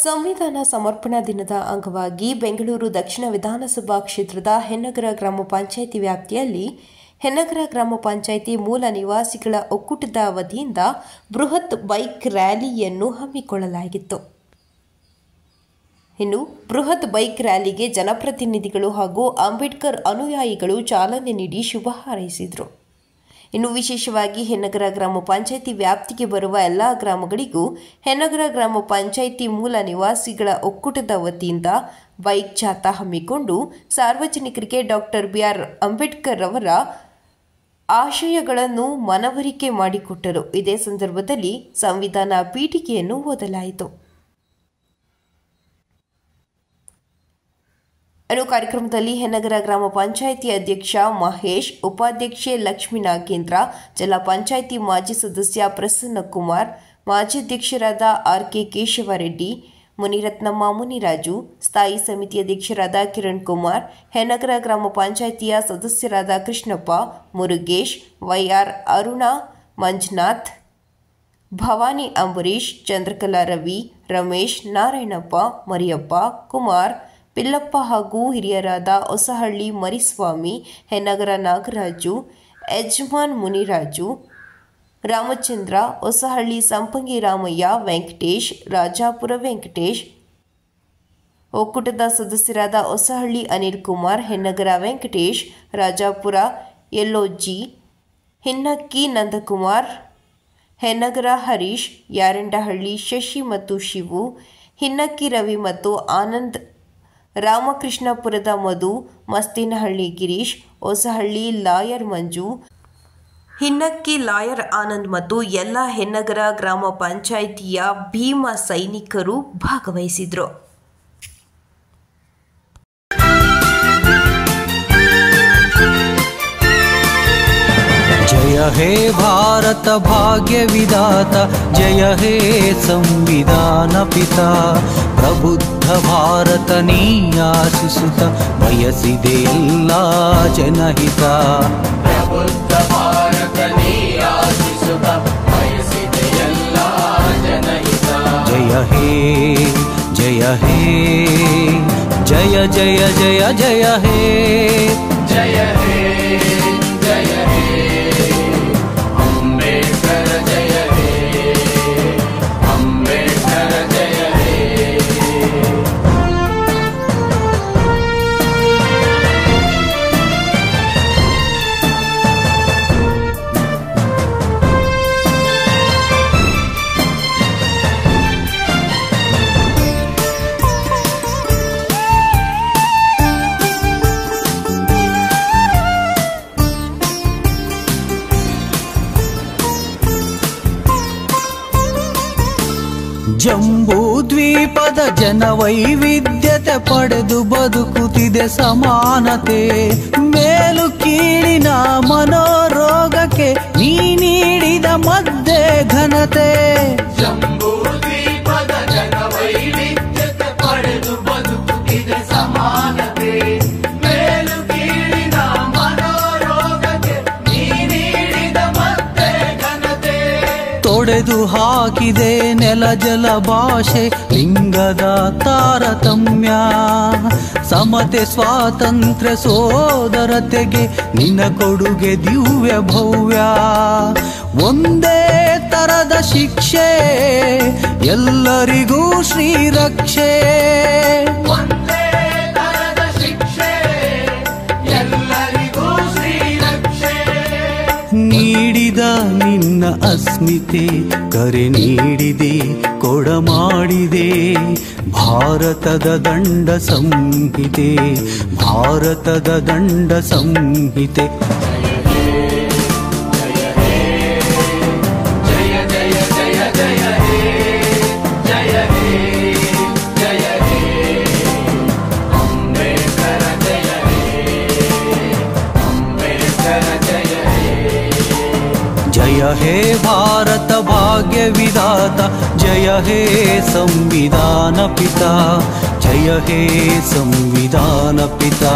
ಸಂವಿಧಾನ ಸಮರ್ಪಣಾ ದಿನದ ಅಂಗವಾಗಿ ಬೆಂಗಳೂರು ದಕ್ಷಿಣ ವಿಧಾನಸಭಾ ಕ್ಷೇತ್ರದ ಹೆನ್ನಗರ ಗ್ರಾಮ ಪಂಚಾಯಿತಿ ವ್ಯಾಪ್ತಿಯಲ್ಲಿ ಹೆನ್ನಗರ ಗ್ರಾಮ ಪಂಚಾಯಿತಿ ಮೂಲ ನಿವಾಸಿಗಳ ಒಕ್ಕೂಟದ ವತಿಯಿಂದ ಬೃಹತ್ ಬೈಕ್ ರ್ಯಾಲಿಯನ್ನು ಹಮ್ಮಿಕೊಳ್ಳಲಾಗಿತ್ತು. ಇನ್ನು ಬೃಹತ್ ಬೈಕ್ ರ್ಯಾಲಿಗೆ ಜನಪ್ರತಿನಿಧಿಗಳು ಹಾಗೂ ಅಂಬೇಡ್ಕರ್ ಅನುಯಾಯಿಗಳು ಚಾಲನೆ ನೀಡಿ ಶುಭ ಹಾರೈಸಿದರು. ಇನ್ನು ವಿಶೇಷವಾಗಿ ಹೆನ್ನಗರ ಗ್ರಾಮ ಪಂಚಾಯಿತಿ ವ್ಯಾಪ್ತಿಗೆ ಬರುವ ಎಲ್ಲ ಗ್ರಾಮಗಳಿಗೂ ಹೆನ್ನಗರ ಗ್ರಾಮ ಪಂಚಾಯಿತಿ ಮೂಲ ನಿವಾಸಿಗಳ ಒಕ್ಕೂಟದ ವತಿಯಿಂದ ಬೈಕ್ ಜಾಥಾ ಹಮ್ಮಿಕೊಂಡು ಸಾರ್ವಜನಿಕರಿಗೆ ಡಾಕ್ಟರ್ BR ಅಂಬೇಡ್ಕರ್ ಅವರ ಆಶಯಗಳನ್ನು ಮನವರಿಕೆ ಮಾಡಿಕೊಟ್ಟರು. ಇದೇ ಸಂದರ್ಭದಲ್ಲಿ ಸಂವಿಧಾನ ಪೀಠಿಕೆಯನ್ನು ಓದಲಾಯಿತು. ಕಾರ್ಯಕ್ರಮದಲ್ಲಿ ಹೆನ್ನಗರ ಗ್ರಾಮ ಪಂಚಾಯಿತಿ ಅಧ್ಯಕ್ಷ ಮಹೇಶ್, ಉಪಾಧ್ಯಕ್ಷೆ ಲಕ್ಷ್ಮೀ ನಾಗೇಂದ್ರ, ಜಿಲ್ಲಾ ಪಂಚಾಯಿತಿ ಮಾಜಿ ಸದಸ್ಯ ಪ್ರಸನ್ನಕುಮಾರ್, ಮಾಜಿ ಅಧ್ಯಕ್ಷರಾದ RK ಕೇಶವರೆಡ್ಡಿ, ಮುನಿರತ್ನಮ್ಮ ಮುನಿರಾಜು, ಸ್ಥಾಯಿ ಸಮಿತಿ ಅಧ್ಯಕ್ಷರಾದ ಕಿರಣ್ ಕುಮಾರ್, ಹೆನ್ನಗರ ಗ್ರಾಮ ಪಂಚಾಯಿತಿಯ ಸದಸ್ಯರಾದ ಕೃಷ್ಣಪ್ಪ, ಮುರುಗೇಶ್, YR ಅರುಣಾ, ಮಂಜುನಾಥ್, ಭವಾನಿ ಅಂಬರೀಶ್, ಚಂದ್ರಕಲಾ ರವಿ, ರಮೇಶ್, ನಾರಾಯಣಪ್ಪ, ಮರಿಯಪ್ಪ, ಕುಮಾರ್, ಪಿಲ್ಲಪ್ಪ ಹಾಗೂ ಹಿರಿಯರಾದ ಹೊಸಹಳ್ಳಿ ಮರಿಸ್ವಾಮಿ, ಹೆನ್ನಗರ ನಾಗರಾಜು, ಯಜಮಾನ್ ಮುನಿರಾಜು, ರಾಮಚಂದ್ರ, ಹೊಸಹಳ್ಳಿ ಸಂಪಂಗಿ ರಾಮಯ್ಯ, ವೆಂಕಟೇಶ್, ರಾಜಾಪುರ ವೆಂಕಟೇಶ್, ಒಕ್ಕೂಟದ ಸದಸ್ಯರಾದ ಹೊಸಹಳ್ಳಿ ಅನಿಲ್ ಕುಮಾರ್, ಹೆನ್ನಗರ ವೆಂಕಟೇಶ್, ರಾಜಾಪುರ ಯಲ್ಲೋಜಿ, ಹಿನ್ನಕ್ಕಿ ನಂದಕುಮಾರ್, ಹೆನ್ನಗರ ಹರೀಶ್, ಯಾರಂಡಹಳ್ಳಿ ಶಶಿ ಮತ್ತು ಶಿವು, ಹಿನ್ನಕ್ಕಿ ರವಿ ಮತ್ತು ಆನಂದ್, ರಾಮಕೃಷ್ಣಪುರದ ಮಧು, ಮಸ್ತಿನಹಳ್ಳಿ ಗಿರೀಶ್, ಹೊಸಹಳ್ಳಿ ಲಾಯರ್ ಮಂಜು, ಹಿನ್ನಕ್ಕಿ ಲಾಯರ್ ಆನಂದ್ ಮತ್ತು ಎಲ್ಲ ಹೆನ್ನಗರ ಗ್ರಾಮ ಪಂಚಾಯಿತಿಯ ಭೀಮ ಸೈನಿಕರು ಭಾಗವಹಿಸಿದರು. जय हे भारत भाग्य विधाता, जय हे संविधान पिता, प्रबुद्ध भारत नी आशिसुत बयसिदे एल्ला जनहित. प्रबुद्ध भारत नी आशिसुत बयसिदे एल्ला जनहित. जय हे जय हे जय जय जय जय हे जय हे जय हे अंबेडकर जय हे अंबेडकर जय हे. ಜಂಬೂ ದ್ವೀಪದ ಜನ ವೈವಿಧ್ಯತೆ ಪಡೆದು ಬದುಕುತ್ತಿದೆ ಸಮಾನತೆ, ಮೇಲು ಕೀಳಿನ ಮನೋರೋಗಕ್ಕೆ ನೀ ನೀಡಿದ ಮಧ್ಯೆ ಘನತೆ. ಜಂಬೂ ದ್ವೀಪದ ಜನ ವೈವಿಧ್ಯತೆ ಪಡೆದು ಬದುಕುತ್ತಿದೆ ಸಮಾನತೆ, ಮೇಲು ಕೀಳಿನ ಮನೋರೋಗಕ್ಕೆ ನೀ ನೀಡಿದ ಮಧ್ಯೆ ಘನತೆ. ತೊಡೆದು ಹಾಕಿದೆ ನೆಲ ಜಲ ಭಾಷೆ ಲಿಂಗದ ತಾರತಮ್ಯ, ಸಮತೆ ಸ್ವಾತಂತ್ರ್ಯ ಸೋದರತೆಗೆ ನಿನ್ನ ಕೊಡುಗೆ ದಿವ್ಯ ಭವ್ಯ. ಒಂದೇ ತರದ ಶಿಕ್ಷೆ ಎಲ್ಲರಿಗೂ ಶ್ರೀರಕ್ಷೆ, ಒಂದೇ ತರದ ಶಿಕ್ಷೆ ಎಲ್ಲರಿಗೂ ಶ್ರೀರಕ್ಷೆ. ನೀಡಿದ ನಿನ್ನ ಅಸ್ಮಿತೆ ಕರೆ ನೀಡಿದೆ ಕೊಡ ಮಾಡಿದೆ ಭಾರತದ ದಂಡ ಸಂಹಿತೆ, ಭಾರತದ ದಂಡ ಸಂಹಿತೆ. जय हे भारत भाग्य विधाता, जय हे संविधान पिता, जय हे संविधान पिता.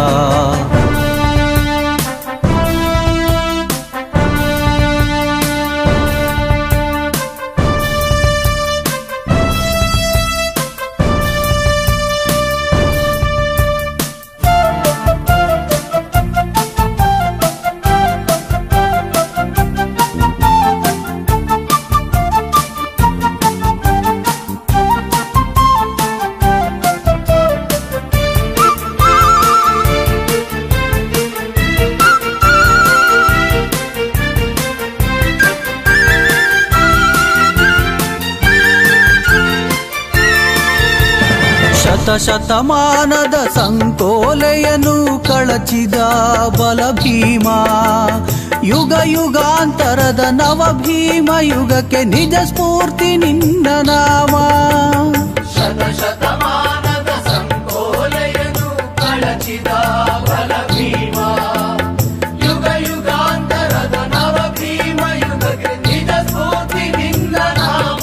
ಶತಶತಮಾನದ ಸಂಕೋಲೆಯನ್ನು ಕಳಚಿದ ಬಲ ಭೀಮ, ಯುಗ ಯುಗಾಂತರದ ನವ ಭೀಮ ಯುಗಕ್ಕೆ ನಿಜ ಸ್ಫೂರ್ತಿ ನಿನ್ನ ನಾಮ. ಶತಶತಮಾನದ ಸಂಕೋಲೆಯನ್ನು ಕಳಚಿದ ಬಲ ಭೀಮ, ಯುಗ ಯುಗಾಂತರದ ನವ ಭೀಮ ಯುಗಕ್ಕೆ ನಿಜ ಸ್ಫೂರ್ತಿ ನಿನ್ನ ನಾಮ.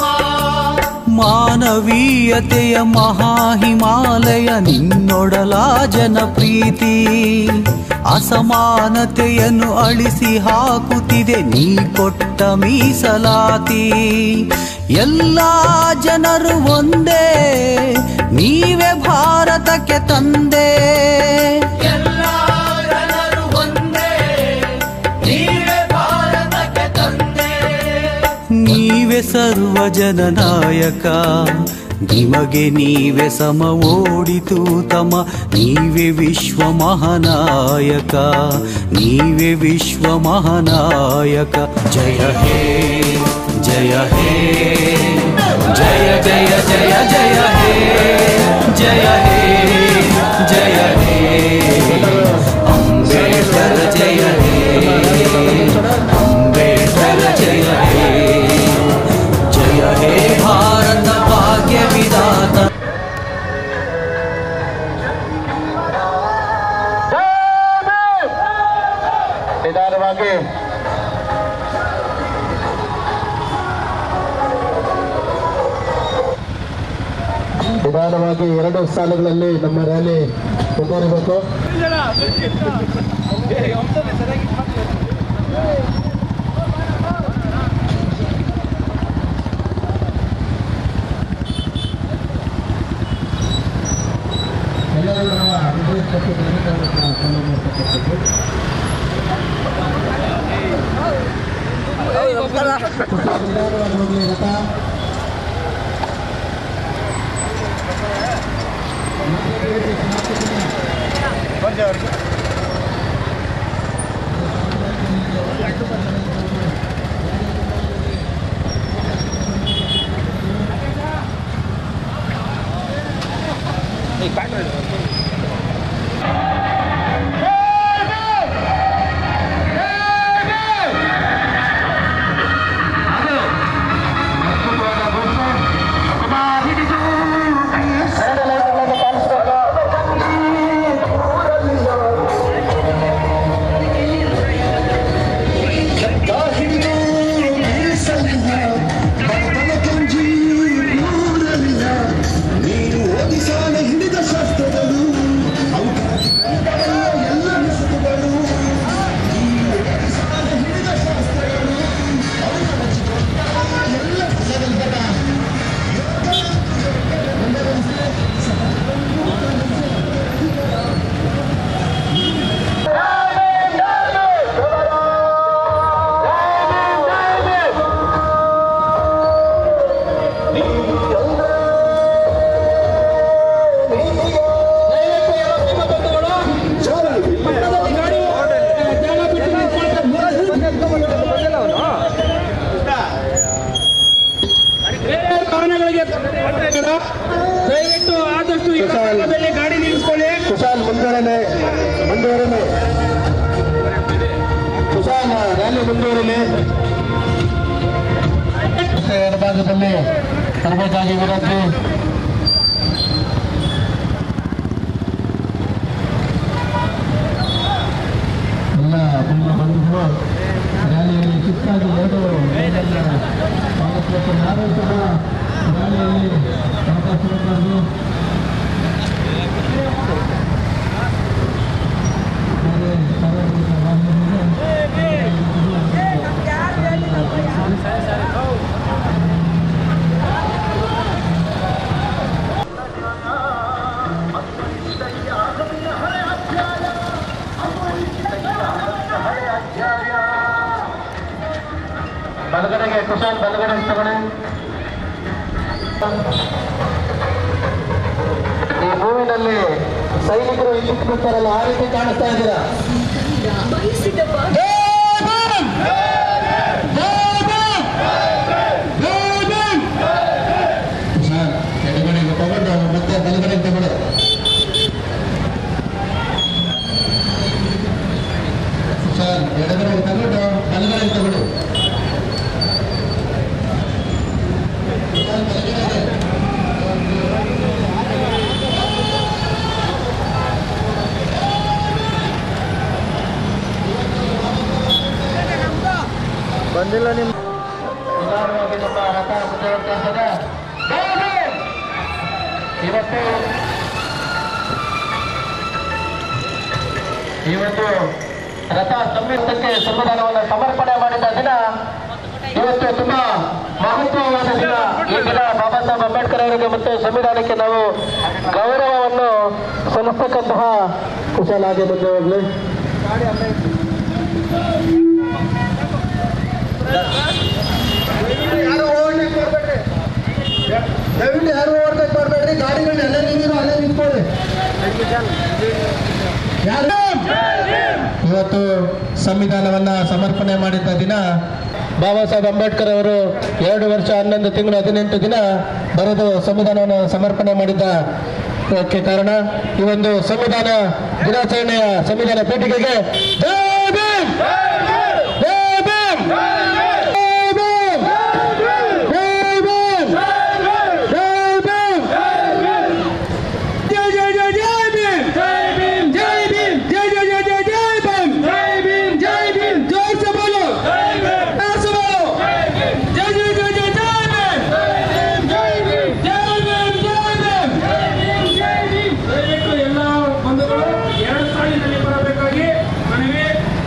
ಮಾನವೀಯತೆಯ ಮಹಾಹಿಮಾಲಯ ನಿನ್ನೊಡಲ ಜನಪ್ರೀತಿ, ಅಸಮಾನತೆಯನ್ನು ಅಳಿಸಿ ಹಾಕುತ್ತಿದೆ ನೀ ಕೊಟ್ಟ ಮೀಸಲಾತಿ. ಎಲ್ಲ ಜನರು ಒಂದೇ, ನೀವೇ ಭಾರತಕ್ಕೆ ತಂದೆ. ಎಲ್ಲ ಜನರು ಒಂದೇ, ನೀವೇ ಭಾರತಕ್ಕೆ ತಂದೆ. ನೀವೇ ಸರ್ವ ಜನನಾಯಕ, ನಿಮಗೆ ನೀವೇ ಸಮ ಓಡಿತು ತಮ. ನೀವೇ ವಿಶ್ವ ಮಹಾನಾಯಕ, ನೀವೇ ವಿಶ್ವ ಮಹಾನಾಯಕ. ಜಯ ಹೇ ಜಯ ಹೇ ಜಯ ಜಯ ಜಯ ಜಯ ಹೇ ಜಯ ಹೇ ಜಯ ಹೇ ಅಂಬೇಡ್ಕರ್ ಜಯ ಹೇ ಅಂಬೇಡ್ಕರ್ ಜಯ ಹೇ ಜಯ ಹೇ ಭಾರತ ಭಾಗ್ಯ ವಿಧಾತ. ನಿಧಾನವಾಗಿ 2 ಸಾಲುಗಳಲ್ಲಿ ನಮ್ಮ ರ್ಯಾಲಿ ಮುಂದುವರಿಬೇಕು. ದಯವಿಟ್ಟು ಆದಷ್ಟು ಗಾಡಿ ನಿಲ್ಲಿಸ್ಕೊಳ್ಳಿ. ಕುಶಾಲ್ ಮುಂದುವರಲೆ ಕುಶಾಲ್ ರ್ಯಾಲಿ ಮುಂದುವರಲೆ. ಎಡಭಾಗದಲ್ಲಿ ತರಬೇಕಾಗಿ ವಿನಂತಿ. ಎಲ್ಲ ಬಂಧುಗಳು ರ್ಯಾಲಿಯಲ್ಲಿ ಚಿಕ್ಕಾಗಿ 2 ಭಾಗವಹಿಸಬೇಕು. ಯಾರೂ ಸಹ ರ್ಯಾಲಿಯಲ್ಲಿ ಅವಕಾಶವಿರಬಾರದು. ಬಲಗಡೆಗೆ ಕುಶಾಲ್ ಬಲಗಡೆ ತಗೊಳ್ಳಿ. ಈ ಮೂವಿನಲ್ಲಿ ಸೈನಿಕರು ಇಲ್ಲಿ ಕೂತಾರಲ್ಲ, ಆ ರೀತಿ ಕಾಣಿಸ್ತಾ ಇದ್ದೀರಾ? ಎಡಗಡೆಗೆ ತಗೊಂಡು ಮತ್ತೆ ಬಲಗಡೆ ತಗೊಳ್ಳಿ. ಸರ್ ಎಡಗಡೆ ತಗೊಂಡು ಬಲಗಡೆ ತಗೊಳ್ಳಿ. ಬಂದಿಲ್ಲ ನಿಮ್ಮ ನಿಧಾನವಾಗಿ ನಮ್ಮ ರಥ ಮುಂದುವರಿತಾ ಇವತ್ತು ರಥ ಸಂವಿಧಾನಕ್ಕೆ ಸಂವಿಧಾನವನ್ನು ಸಮರ್ಪಣೆ ಮಾಡಿದ ದಿನ ಇವತ್ತು ತುಂಬಾ ಮಹತ್ವವಾದ ದಿನ. ಈ ದಿನ ಬಾಬಾ ಸಾಹೇಬ್ ಅಂಬೇಡ್ಕರ್ ಅವರಿಗೆ ಮತ್ತು ಸಂವಿಧಾನಕ್ಕೆ ನಾವು ಗೌರವವನ್ನು ಸಲ್ಲಿಸತಕ್ಕಂತಹ ಕುಶಲಾಗಿ ಮುಂದೆ ಹೋಗ್ಲಿ. ದಯವಿಟ್ಟು ಯಾರು ಓವರ್ಟೇಕ್ ಮಾಡಬೇಡ್ರಿ. ಗಾಡಿಗಳನ್ನ ಅಲ್ಲೇ ನೀವು ಅಲ್ಲೇ ನಿಂತ್ಕೊಳ್ಳಿ. ಇವತ್ತು ಸಂವಿಧಾನವನ್ನ ಸಮರ್ಪಣೆ ಮಾಡಿದ್ದ ದಿನ ಬಾಬಾ ಸಾಹೇಬ್ ಅಂಬೇಡ್ಕರ್ ಅವರು 2 ವರ್ಷ 11 ತಿಂಗಳು 18 ದಿನ ಬರೆದು ಸಂವಿಧಾನವನ್ನು ಸಮರ್ಪಣೆ ಮಾಡಿದ್ದಕ್ಕೆ ಕಾರಣ ಈ ಒಂದು ಸಂವಿಧಾನ ದಿನಾಚರಣೆಯ ಸಂವಿಧಾನ ಪೀಠಿಕೆಗೆ ಜೈ ಭೀಮ್, ಜೈ ಭೀಮ್, ಜೈ ಭೀಮ್, ಜೈ ಭೀಮ್, ಜೈ ಭೀಮ್, ಜೈ ಜೈ ಜೈ ಜೈ ಭೀಮ್, ಜೈ ಭೀಮ್, ಜೈ ಭೀಮ್, ಜೈ ಜೈ ಜೈ ಜೈ ಜೈ ಭೀಮ್, ಜೈ ಭೀಮ್, ಜೈ ಭೀಮ್, ಜೋರ್ से बोलो, ಜೈ ಭೀಮ್, ಜೋರ್ से बोलो, ಜೈ ಜೈ ಜೈ ಜೈ ಜೈ ಭೀಮ್, ಜೈ ಭೀಮ್, ಜೈ ಭೀಮ್, ಜೈ ಭೀಮ್, ಜೈ ಭೀಮ್. ದಯವಿಟ್ಟು ಎಲ್ಲ ಬಂಧುಗಳು 2 ಸಾಲಿನಲ್ಲಿ ಬರಬೇಕಾಗಿ ಮನವಿ.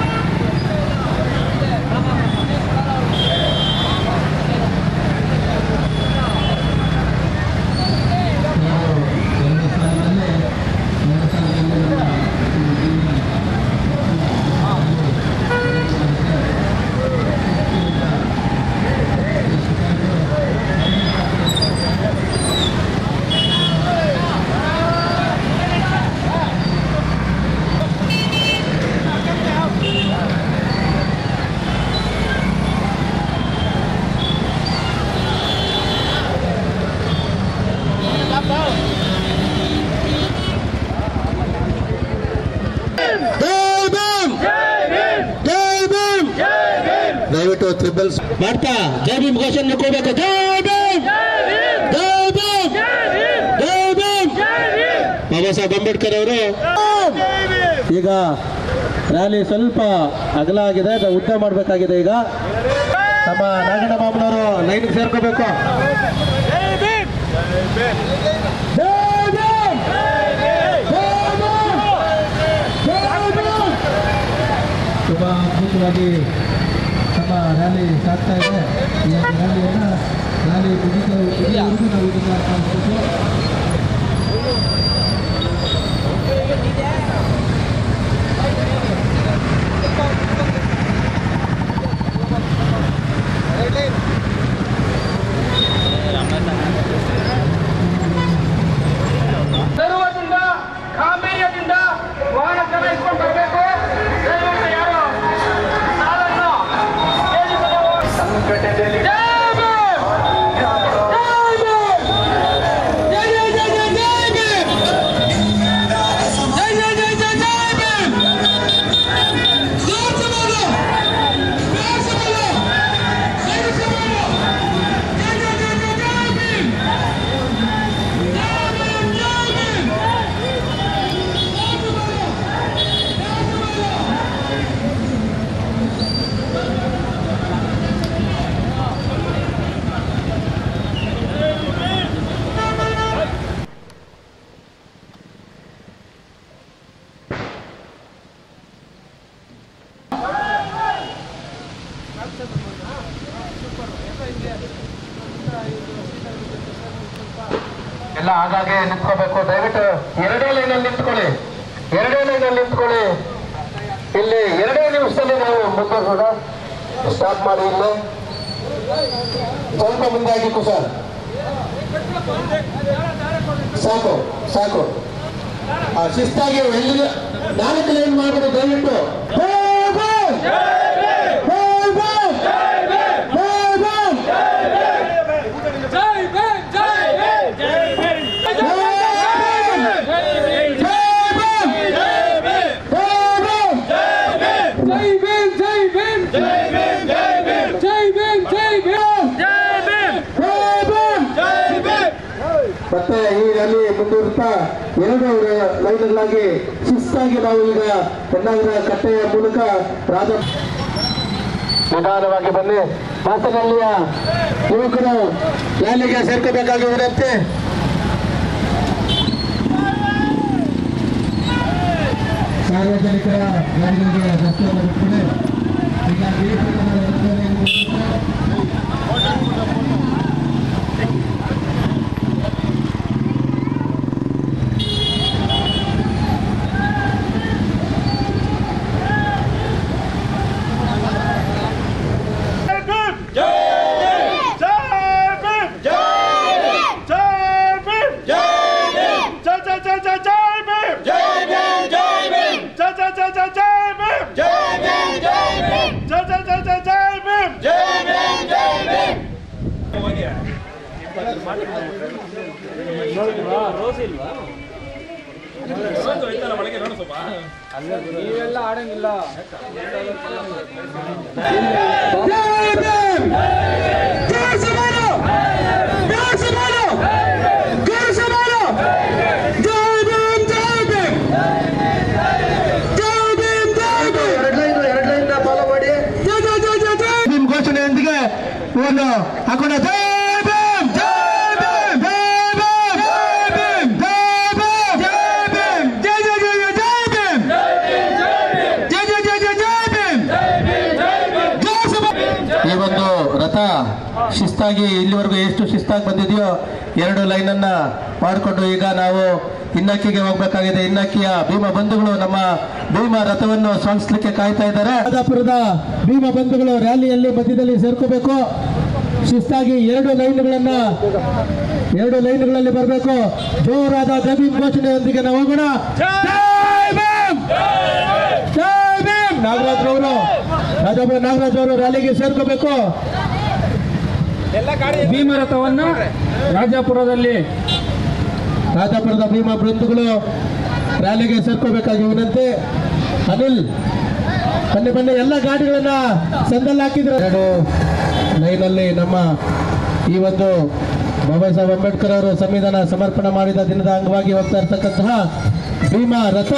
ದಯವಿಟ್ಟು ಟ್ರಿಬಲ್ಸ್ ಮಾಡ್ತಾ ಜೈ ಭೀಮ್ ಘೋಷಣೆ ಕೂಗಬೇಕು. ಜೈ ಭೀಮ್, ಜೈ ಭೀಮ್, ಜೈ ಭೀಮ್. ಬಾಬಾ ಸಾಹೇಬ್ ಅಂಬೇಡ್ಕರ್ ಅವರು ಈಗ ರ್ಯಾಲಿ ಸ್ವಲ್ಪ ಅಗಲ ಆಗಿದೆ, ಉದ್ದ ಮಾಡಬೇಕಾಗಿದೆ. ಈಗ ನಮ್ಮ ನಾಗಣ್ಣ ಮಾಮನವರು ಲೈನ್ಗೆ ಸೇರ್ಕೋಬೇಕು. ತುಂಬಾ ಅದ್ಭುತವಾಗಿ ನಮ್ಮ ರ್ಯಾಲಿ ಸಾಗ್ತಾ ಇದೆ. ಈ ರ್ಯಾಲಿ ಮುಗಿದವರೆಗೂ ನಾವು ಇದನ್ನು ಕಾಣಿಸ್ಬೇಕು. ಸರ್ವದಿಂದ ಗಾಂಭೀರ್ಯದಿಂದ ವಾಹನ ಚಲಾಯಿಸಿಕೊಂಡು ಬರಬೇಕು. ದಯವಿಟ್ಟು ಯಾರು ಸಾಲನ್ನು ಸಂಘಟನೆಯಲ್ಲಿ ಎಲ್ಲ ಆಗಾಗ್ಗೆ ನಿಂತ್ಕೋಬೇಕು. ದಯವಿಟ್ಟು 2 ಲೈನಲ್ಲಿ ನಿಂತ್ಕೊಳ್ಳಿ, 2 ಲೈನಲ್ಲಿ ನಿಂತ್ಕೊಳ್ಳಿ. ಇಲ್ಲಿ 2 ನಿಮಿಷದಲ್ಲಿ ನಾವು ಮುಂದುವರಿಸೋಣ. ಸ್ಟಾರ್ಟ್ ಮಾಡಿ. ಇಲ್ಲೇ ಸ್ವಲ್ಪ ಮುಂದೆ ಆಗಿ ಕುಶಾಲ್, ಸಾಕು ಸಾಕು. ಶಿಸ್ತಾಗಿ ಎಲ್ಲಿ 4 ಲೈನ್ ಮಾಡಬೇಕು. ದಯವಿಟ್ಟು ಜೈ ಭೀಮ್, ಜೈ ಭೀಮ್, ಜೈ ಭೀಮ್, ಜೈ ಭೀಮ್. ಮುಂದುವರಿಸ್ತಾ 2 ಲೈನ್ಗಳಾಗಿ ಶಿಸ್ತಾಗಿ ನಾವು ಈಗ ಹೊನ್ನಾವರ ಕಟ್ಟೆಯ ಮೂಲಕ ನಿಧಾನವಾಗಿ ಬನ್ನಿ. ಮಾತನಹಳ್ಳಿಯ ಯುವಕರು ರ್ಯಾಲಿಗೆ ಸೇರ್ಕೋಬೇಕಾಗಿ ವಿನಂತಿ. ಸಾರ್ವಜನಿಕರ ರ್ಯಾಲಿಗಳಿಗೆ ರಸ್ತೆ ಬರುತ್ತದೆ. ಹೀಗಾಗಿ ನೀವೆಲ್ಲ ಆಡಂಗಿಲ್ಲ. ಘೋಷಣೆಯೊಂದಿಗೆ ಒಂದು ಹಾಕೊಂಡ ಈ ಒಂದು ರಥ ಶಿಸ್ತಾಗಿ ಇಲ್ಲಿವರೆಗೂ ಎಷ್ಟು ಶಿಸ್ತಾಗಿ ಬಂದಿದೆಯೋ 2 ಲೈನನ್ನ ಮಾಡಿಕೊಂಡು ಈಗ ನಾವು ಇನ್ನಕ್ಕಿಗೆ ಹೋಗ್ಬೇಕಾಗಿದೆ. ಇನ್ನಕ್ಕಿಯ ಭೀಮ ಬಂಧುಗಳು ನಮ್ಮ ಭೀಮ ರಥವನ್ನು ಸ್ವಾಗತಿಸಲಿಕ್ಕೆ ಕಾಯ್ತಾ ಇದ್ದಾರೆ. ರಾಧಾಪುರದ ಭೀಮ ಬಂಧುಗಳು ರ್ಯಾಲಿಯಲ್ಲಿ ಮಧ್ಯದಲ್ಲಿ ಸೇರ್ಕೋಬೇಕು. ಶಿಸ್ತಾಗಿ 2 ಲೈನ್ಗಳಲ್ಲಿ ಬರಬೇಕು. ಜೋರಾದ ಜೈ ಭೀಮ್ ಘೋಷಣೆಯೊಂದಿಗೆ ನಾವು ಹೋಗೋಣ. ರಾಜಾಪುರ ನಾಗರಾಜ್ ಅವರು ರ್ಯಾಲಿಗೆ ಸೇರ್ಕೋಬೇಕು. ಭೀಮ ರಥವನ್ನು ರಾಜಾಪುರದ ಭೀಮ ಬಂಧುಗಳು ರ್ಯಾಲಿಗೆ ಸೇರ್ಕೋಬೇಕಾಗಿ ವಿನಂತಿ. ಅನಿಲ್ ಬನ್ನಿ ಎಲ್ಲ ಗಾಡಿಗಳನ್ನ ಸಂದಲ್ಲಿ ಹಾಕಿದ್ರು. 2 ಲೈನಲ್ಲಿ ನಮ್ಮ ಈ ಒಂದು ಬಾಬಾ ಸಾಹೇಬ್ ಅಂಬೇಡ್ಕರ್ ಅವರು ಸಂವಿಧಾನ ಸಮರ್ಪಣೆ ಮಾಡಿದ ದಿನದ ಅಂಗವಾಗಿ ಹೋಗ್ತಾ ಇರ್ತಕ್ಕಂತಹ ಭೀಮ ರಥ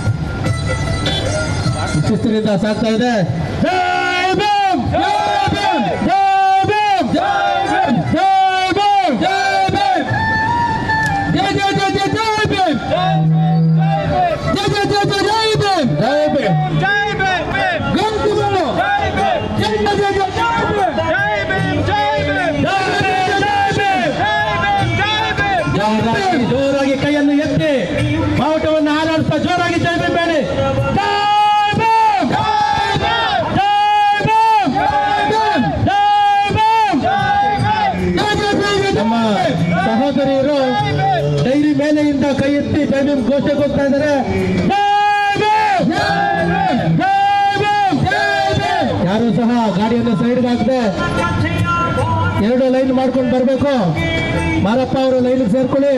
ಶಿಸ್ತಿನಿಂದ ಸಾಗ್ತಾ ಇದೆ. ಜೈ ಭೀಮ್, ಜೈ ಭೀಮ್, ಜೈ ಭೀಮ್, ಜೈ ಭೀಮ್, ಜೈ ಭೀಮ್, ಜೈ ಭೀಮ್, ಜೈ ಜೈ ಜೈ ಜೈ ಜೈ ಭೀಮ್, ಜೈ ಜೈ ಜೈ ಜೈ ಜೈ ಭೀಮ್, ಜೈ ಭೀಮ್, ಜೈ ಭೀಮ್, ಗಂಟು ಬರೋ, ಜೈ ಭೀಮ್, ಜೈ ಜೈ ಜೈ ಜೈ ಭೀಮ್, ಜೈ ಭೀಮ್, ಜೈ ಭೀಮ್, ಜೈ ಭೀಮ್, ಜೈ ಭೀಮ್, ಜೋರಾಗಿ ಕೈಯನ್ನು ಎತ್ತಿ ಬಾವುಟವನ್ನು ಹಾರಾಡ್ತಾ ಜೋರಾಗಿ ಜೈ ಭೀಮ್ ಬೇಡಿ. ನಮ್ಮ ಸಹೋದರಿಯರು ಡೈರಿ ಮೇಲೆಯಿಂದ ಕೈ ಎತ್ತಿ ಜೈ ಭೀಮ್ ಘೋಷಣೆ ಹೋಗ್ತಾ ಇದ್ದಾರೆ. ಯಾರು ಸಹ ಗಾಡಿಯನ್ನು ಸೈಡ್ಗೆ ಹಾಕದೆ 2 ಲೈನ್ ಮಾಡ್ಕೊಂಡು ಬರಬೇಕು. ಮಾರಪ್ಪ ಅವರು ಲೈನ್ಗೆ ಸೇರ್ಕೊಳ್ಳಿ.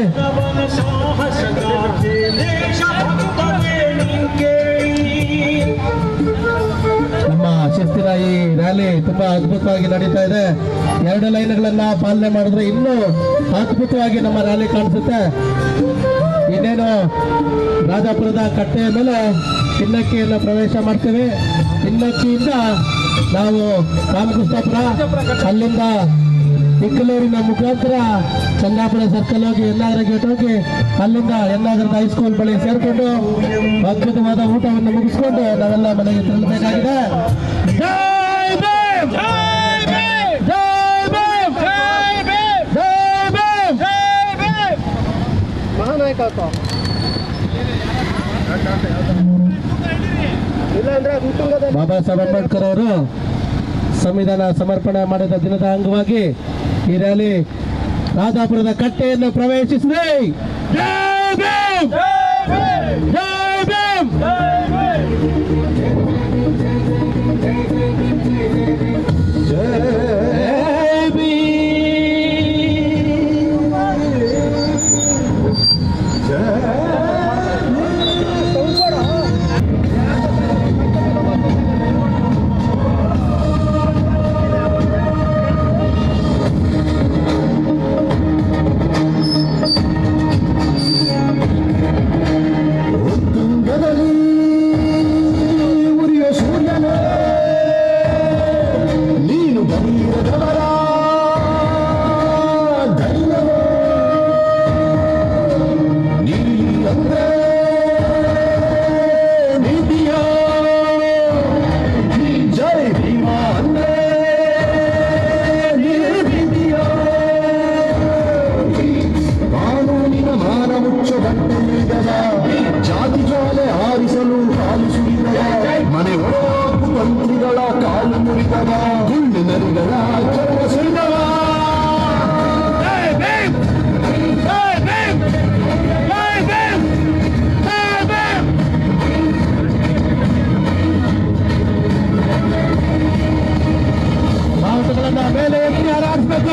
ನಮ್ಮ ಶಿಸ್ತಿನ ಈ ರ್ಯಾಲಿ ತುಂಬಾ ಅದ್ಭುತವಾಗಿ ನಡೀತಾ ಇದೆ. 2 ಲೈನ್ಗಳನ್ನ ಪಾಲನೆ ಮಾಡಿದ್ರೆ ಇನ್ನೂ ಅದ್ಭುತವಾಗಿ ನಮ್ಮ ರ್ಯಾಲಿ ಕಾಣಿಸುತ್ತೆ. ಇನ್ನೇನು ರಾಜಾಪುರದ ಕಟ್ಟೆಯ ಮೇಲೆ ಇನ್ನಕ್ಕಿಯನ್ನು ಪ್ರವೇಶ ಮಾಡ್ತೇವೆ. ಇನ್ನಕ್ಕಿಯಿಂದ ನಾವು ರಾಮಕೃಷ್ಣಪುರ, ಅಲ್ಲಿಂದ ಇಕ್ಕಲೂರಿನ ಮುಖಾಂತರ ಚಂದಾಪುರ ಸರ್ಕಲ್ ಹೋಗಿ ಎನ್ನಾಗರ ಗೇಟ್ ಹೋಗಿ ಅಲ್ಲಿಂದ ಎನ್ನಾಗರದ ಹೈಸ್ಕೂಲ್ ಬಳಿ ಸೇರ್ಕೊಂಡು ಅದ್ಭುತವಾದ ಊಟವನ್ನು ಮುಗಿಸ್ಕೊಂಡು ನಾವೆಲ್ಲ ಮನೆಗೆ ತೆರಳಬೇಕಾಗಿದೆ. ಜೈ ಭೀಮ್, ಜೈ ಭೀಮ್, ಜೈ ಭೀಮ್, ಜೈ ಭೀಮ್, ಜೈ ಭೀಮ್, ಜೈ ಭೀಮ್. ಮಹಾನಾಯಕ ಬಾಬಾ ಸಾಹೇಬ್ ಅಂಬೇಡ್ಕರ್ ಅವರು ಸಂವಿಧಾನ ಸಮರ್ಪಣೆ ಮಾಡಿದ ದಿನದ ಅಂಗವಾಗಿ ಈ ರ್ಯಾಲಿ ರಾಜಾಪುರದ ಕಟ್ಟೆಯನ್ನು ಪ್ರವೇಶಿಸಿದೆ. ಜೈ ಭೀಮ್, ಜೈ ಭೀಮ್, ಜೈ ಭೀಮ್. ಬಂದಿಗಳ ಕಾಲು ಮುರಿದವ ಗುಂಡು ನರಿಗಳ ಚರ್ಮ ಸುರಿದವ ಬಾವುಟಗಳನ್ನ ಮೇಲೆ ಎತ್ತಿ ಹಾರಾಡಿಸ್ಬೇಕು.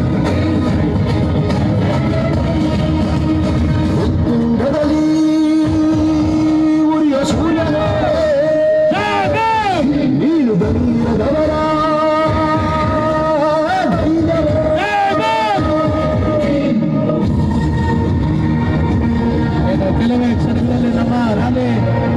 ಉತ್ತುಂಗದಲ್ಲಿ ಉರಿಯ ಸೂರ್ಯನೇ ನೀನು ಬಂದಿರದವರ ಕೆಲವೇ ಕ್ಷಣಗಳಲ್ಲಿ ನಮ್ಮ ರಾಲಿ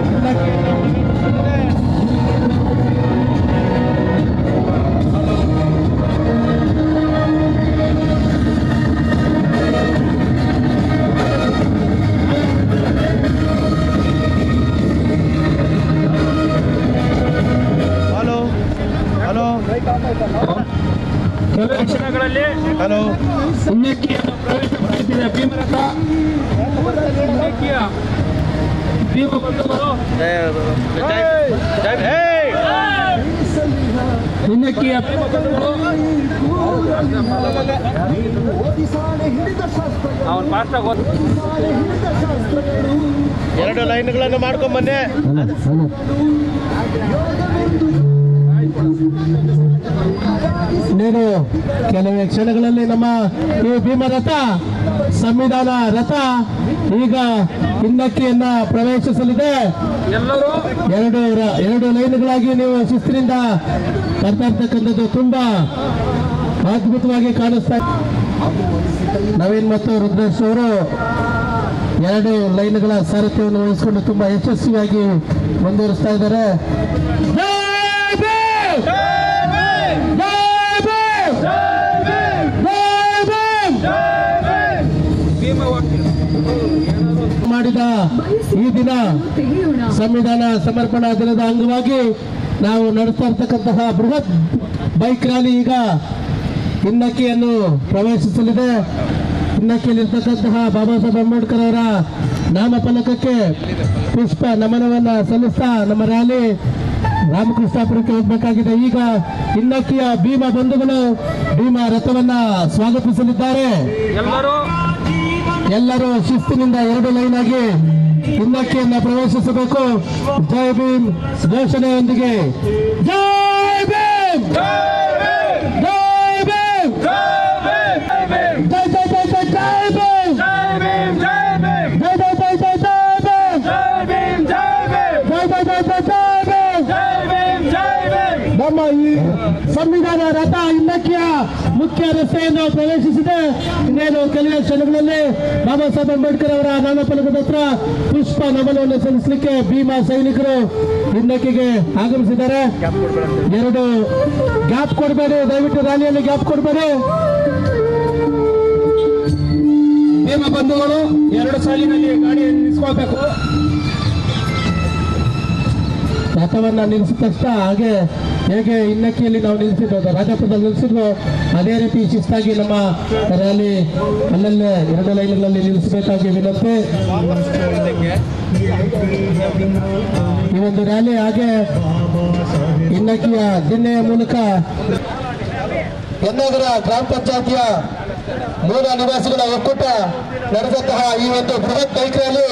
ಕೆಲವೇ ಕ್ಷಣಗಳಲ್ಲಿ ಉನ್ನಕ್ಕಿಯನ್ನು ಪ್ರವೇಶ ಮಾಡುತ್ತಿದೆ ಭೀಮರಥ. ಉನ್ನಕ್ಕಿಯ ಭೀಮ ಬಂಧುಗಳು ಉನ್ನಕ್ಕಿಯ ಭೀಮ ಬಂಧುಗಳು ಅವನ ಪಾತ್ರ ಎರಡು ಲೈನ್ಗಳನ್ನು ಮಾಡ್ಕೊಂಡ್ ಬನ್ನಿ. ಇನ್ನೇನು ಕೆಲವೇ ಕ್ಷಣಗಳಲ್ಲಿ ನಮ್ಮ ಈ ಭೀಮರಥ ಸಂವಿಧಾನ ರಥ ಈಗ ಹಿನ್ನಕ್ಕಿಯನ್ನ ಪ್ರವೇಶಿಸಲಿದೆ. ಎರಡು ಲೈನ್ಗಳಾಗಿ ನೀವು ಶಿಸ್ತಿನಿಂದ ಬರ್ತಾ ಇರ್ತಕ್ಕಂಥದ್ದು ತುಂಬಾ ಅದ್ಭುತವಾಗಿ ಕಾಣಿಸ್ತಾ ಇದೆ. ನವೀನ್ ಮತ್ತು ರುದ್ರೇಶ್ ಅವರು ಎರಡು ಲೈನ್ಗಳ ಸಾರಥ್ಯವನ್ನು ವಹಿಸಿಕೊಂಡು ತುಂಬಾ ಯಶಸ್ವಿಯಾಗಿ ಮುಂದುವರಿಸ್ತಾ ಇದ್ದಾರೆ. ಮಾಡಿದ ಈ ದಿನ ಸಂವಿಧಾನ ಸಮರ್ಪಣಾ ದಿನದ ಅಂಗವಾಗಿ ನಾವು ನಡೆಸ್ತಾ ಇರ್ತಕ್ಕಂತಹ ಬೃಹತ್ ಬೈಕ್ ರ್ಯಾಲಿ ಈಗ ಹಿನ್ನಕ್ಕಿಯನ್ನು ಪ್ರವೇಶಿಸಲಿದೆ. ಹಿನ್ನಕ್ಕಿಯಲ್ಲಿರ್ತಕ್ಕಂತಹ ಬಾಬಾ ಸಾಹೇಬ್ ಅಂಬೇಡ್ಕರ್ ಅವರ ನಾಮಫಲಕಕ್ಕೆ ಪುಷ್ಪ ನಮನವನ್ನ ಸಲ್ಲಿಸ್ತಾ ನಮ್ಮ ರ್ಯಾಲಿ ರಾಮಕೃಷ್ಣಾಪುರಕ್ಕೆ ಹೋಗಬೇಕಾಗಿದೆ. ಈಗ ಹಿನ್ನಕ್ಕಿಯ ಭೀಮ ಬಂಧುಗಳು ಭೀಮ ರಥವನ್ನ ಸ್ವಾಗತಿಸಲಿದ್ದಾರೆ. ಎಲ್ಲರೂ ಶಿಸ್ತಿನಿಂದ ಎರಡು ಲೈನ್ ಆಗಿ ಹಿನ್ನಕ್ಕಿಯನ್ನ ಪ್ರವೇಶಿಸಬೇಕು. ಜೈ ಭೀಮ್ ಘೋಷಣೆಯೊಂದಿಗೆ ಜೈ ಭೀಮ್ ಜೈ ಭೀಮ್ ಜೈ ಜೈ ಜೈ ಜೈ ಜೈ ಭೀಮ್ ಜೈ ಜೈ ಜೈ ಜೈ ಜೈ ಭೀಮ್ ಜೈ ಜೈ ಜೈ ಜೈ ಜೈ ಭೀಮ್. ನಮ್ಮ ಈ ಸಂವಿಧಾನ ರಥ ಹಿನ್ನಕ್ಕಿಯ ಮುಖ್ಯ ರಸ್ತೆಯನ್ನು ಪ್ರವೇಶಿಸಿದೆ. ಇನ್ನೇನು ಕೆಲವೇ ಕ್ಷಣಗಳಲ್ಲಿ ಬಾಬಾ ಸಾಹೇಬ್ ಅಂಬೇಡ್ಕರ್ ಅವರ ನಾಮಫಲಕದ ಹತ್ರ ಪುಷ್ಪ ನಮನವನ್ನು ಸಲ್ಲಿಸಲಿಕ್ಕೆ ಭೀಮಾ ಸೈನಿಕರು ಹಿನ್ನಕ್ಕಿಗೆ ಆಗಮಿಸಿದ್ದಾರೆ. ಎರಡು ಗ್ಯಾಪ್ ಕೊಡಬೇಡಿ, ದಯವಿಟ್ಟು ರ್ಯಾಲಿಯಲ್ಲಿ ಗ್ಯಾಪ್ ಕೊಡಬೇಡಿ. ಭೀಮ ಬಂಧುಗಳು ಎರಡು ಸಾಲಿನಲ್ಲಿ ಗಾಡಿಯನ್ನು ನಿಲ್ಲಿಸ್ಕೋಬೇಕು. ರಥವನ್ನ ನಿಲ್ಲಿಸಿದ ತಕ್ಷಣ ಹಾಗೆ ಹೇಗೆ ಹಿನ್ನಕ್ಕಿಯಲ್ಲಿ ನಾವು ನಿಲ್ಲಿಸಿದ್ವು, ರಾಜಾಪುರದಲ್ಲಿ ನಿಲ್ಲಿಸಿದ್ವು, ಅದೇ ರೀತಿ ಶಿಸ್ತಾಗಿ ನಮ್ಮ ರ್ಯಾಲಿ ಅಲ್ಲಲ್ಲೇ ಎರಡು ಲೈನ್ಗಳಲ್ಲಿ ನಿಲ್ಲಿಸಬೇಕಾಗಿ ವಿನಂತಿ. ಈ ಒಂದು ರ್ಯಾಲಿ ಹಾಗೆ ಹಿನ್ನಕ್ಕಿಯ ದಿನ್ನೆಯ ಮೂಲಕ ಯನ್ನಗರ ಗ್ರಾಮ ಪಂಚಾಯತಿಯ ಮೂಲ ನಿವಾಸಿಗಳ ಒಕ್ಕೂಟ ನಡೆದಂತಹ ಈ ಒಂದು ಬೃಹತ್ ಬೈಕ್ ರ್ಯಾಲಿ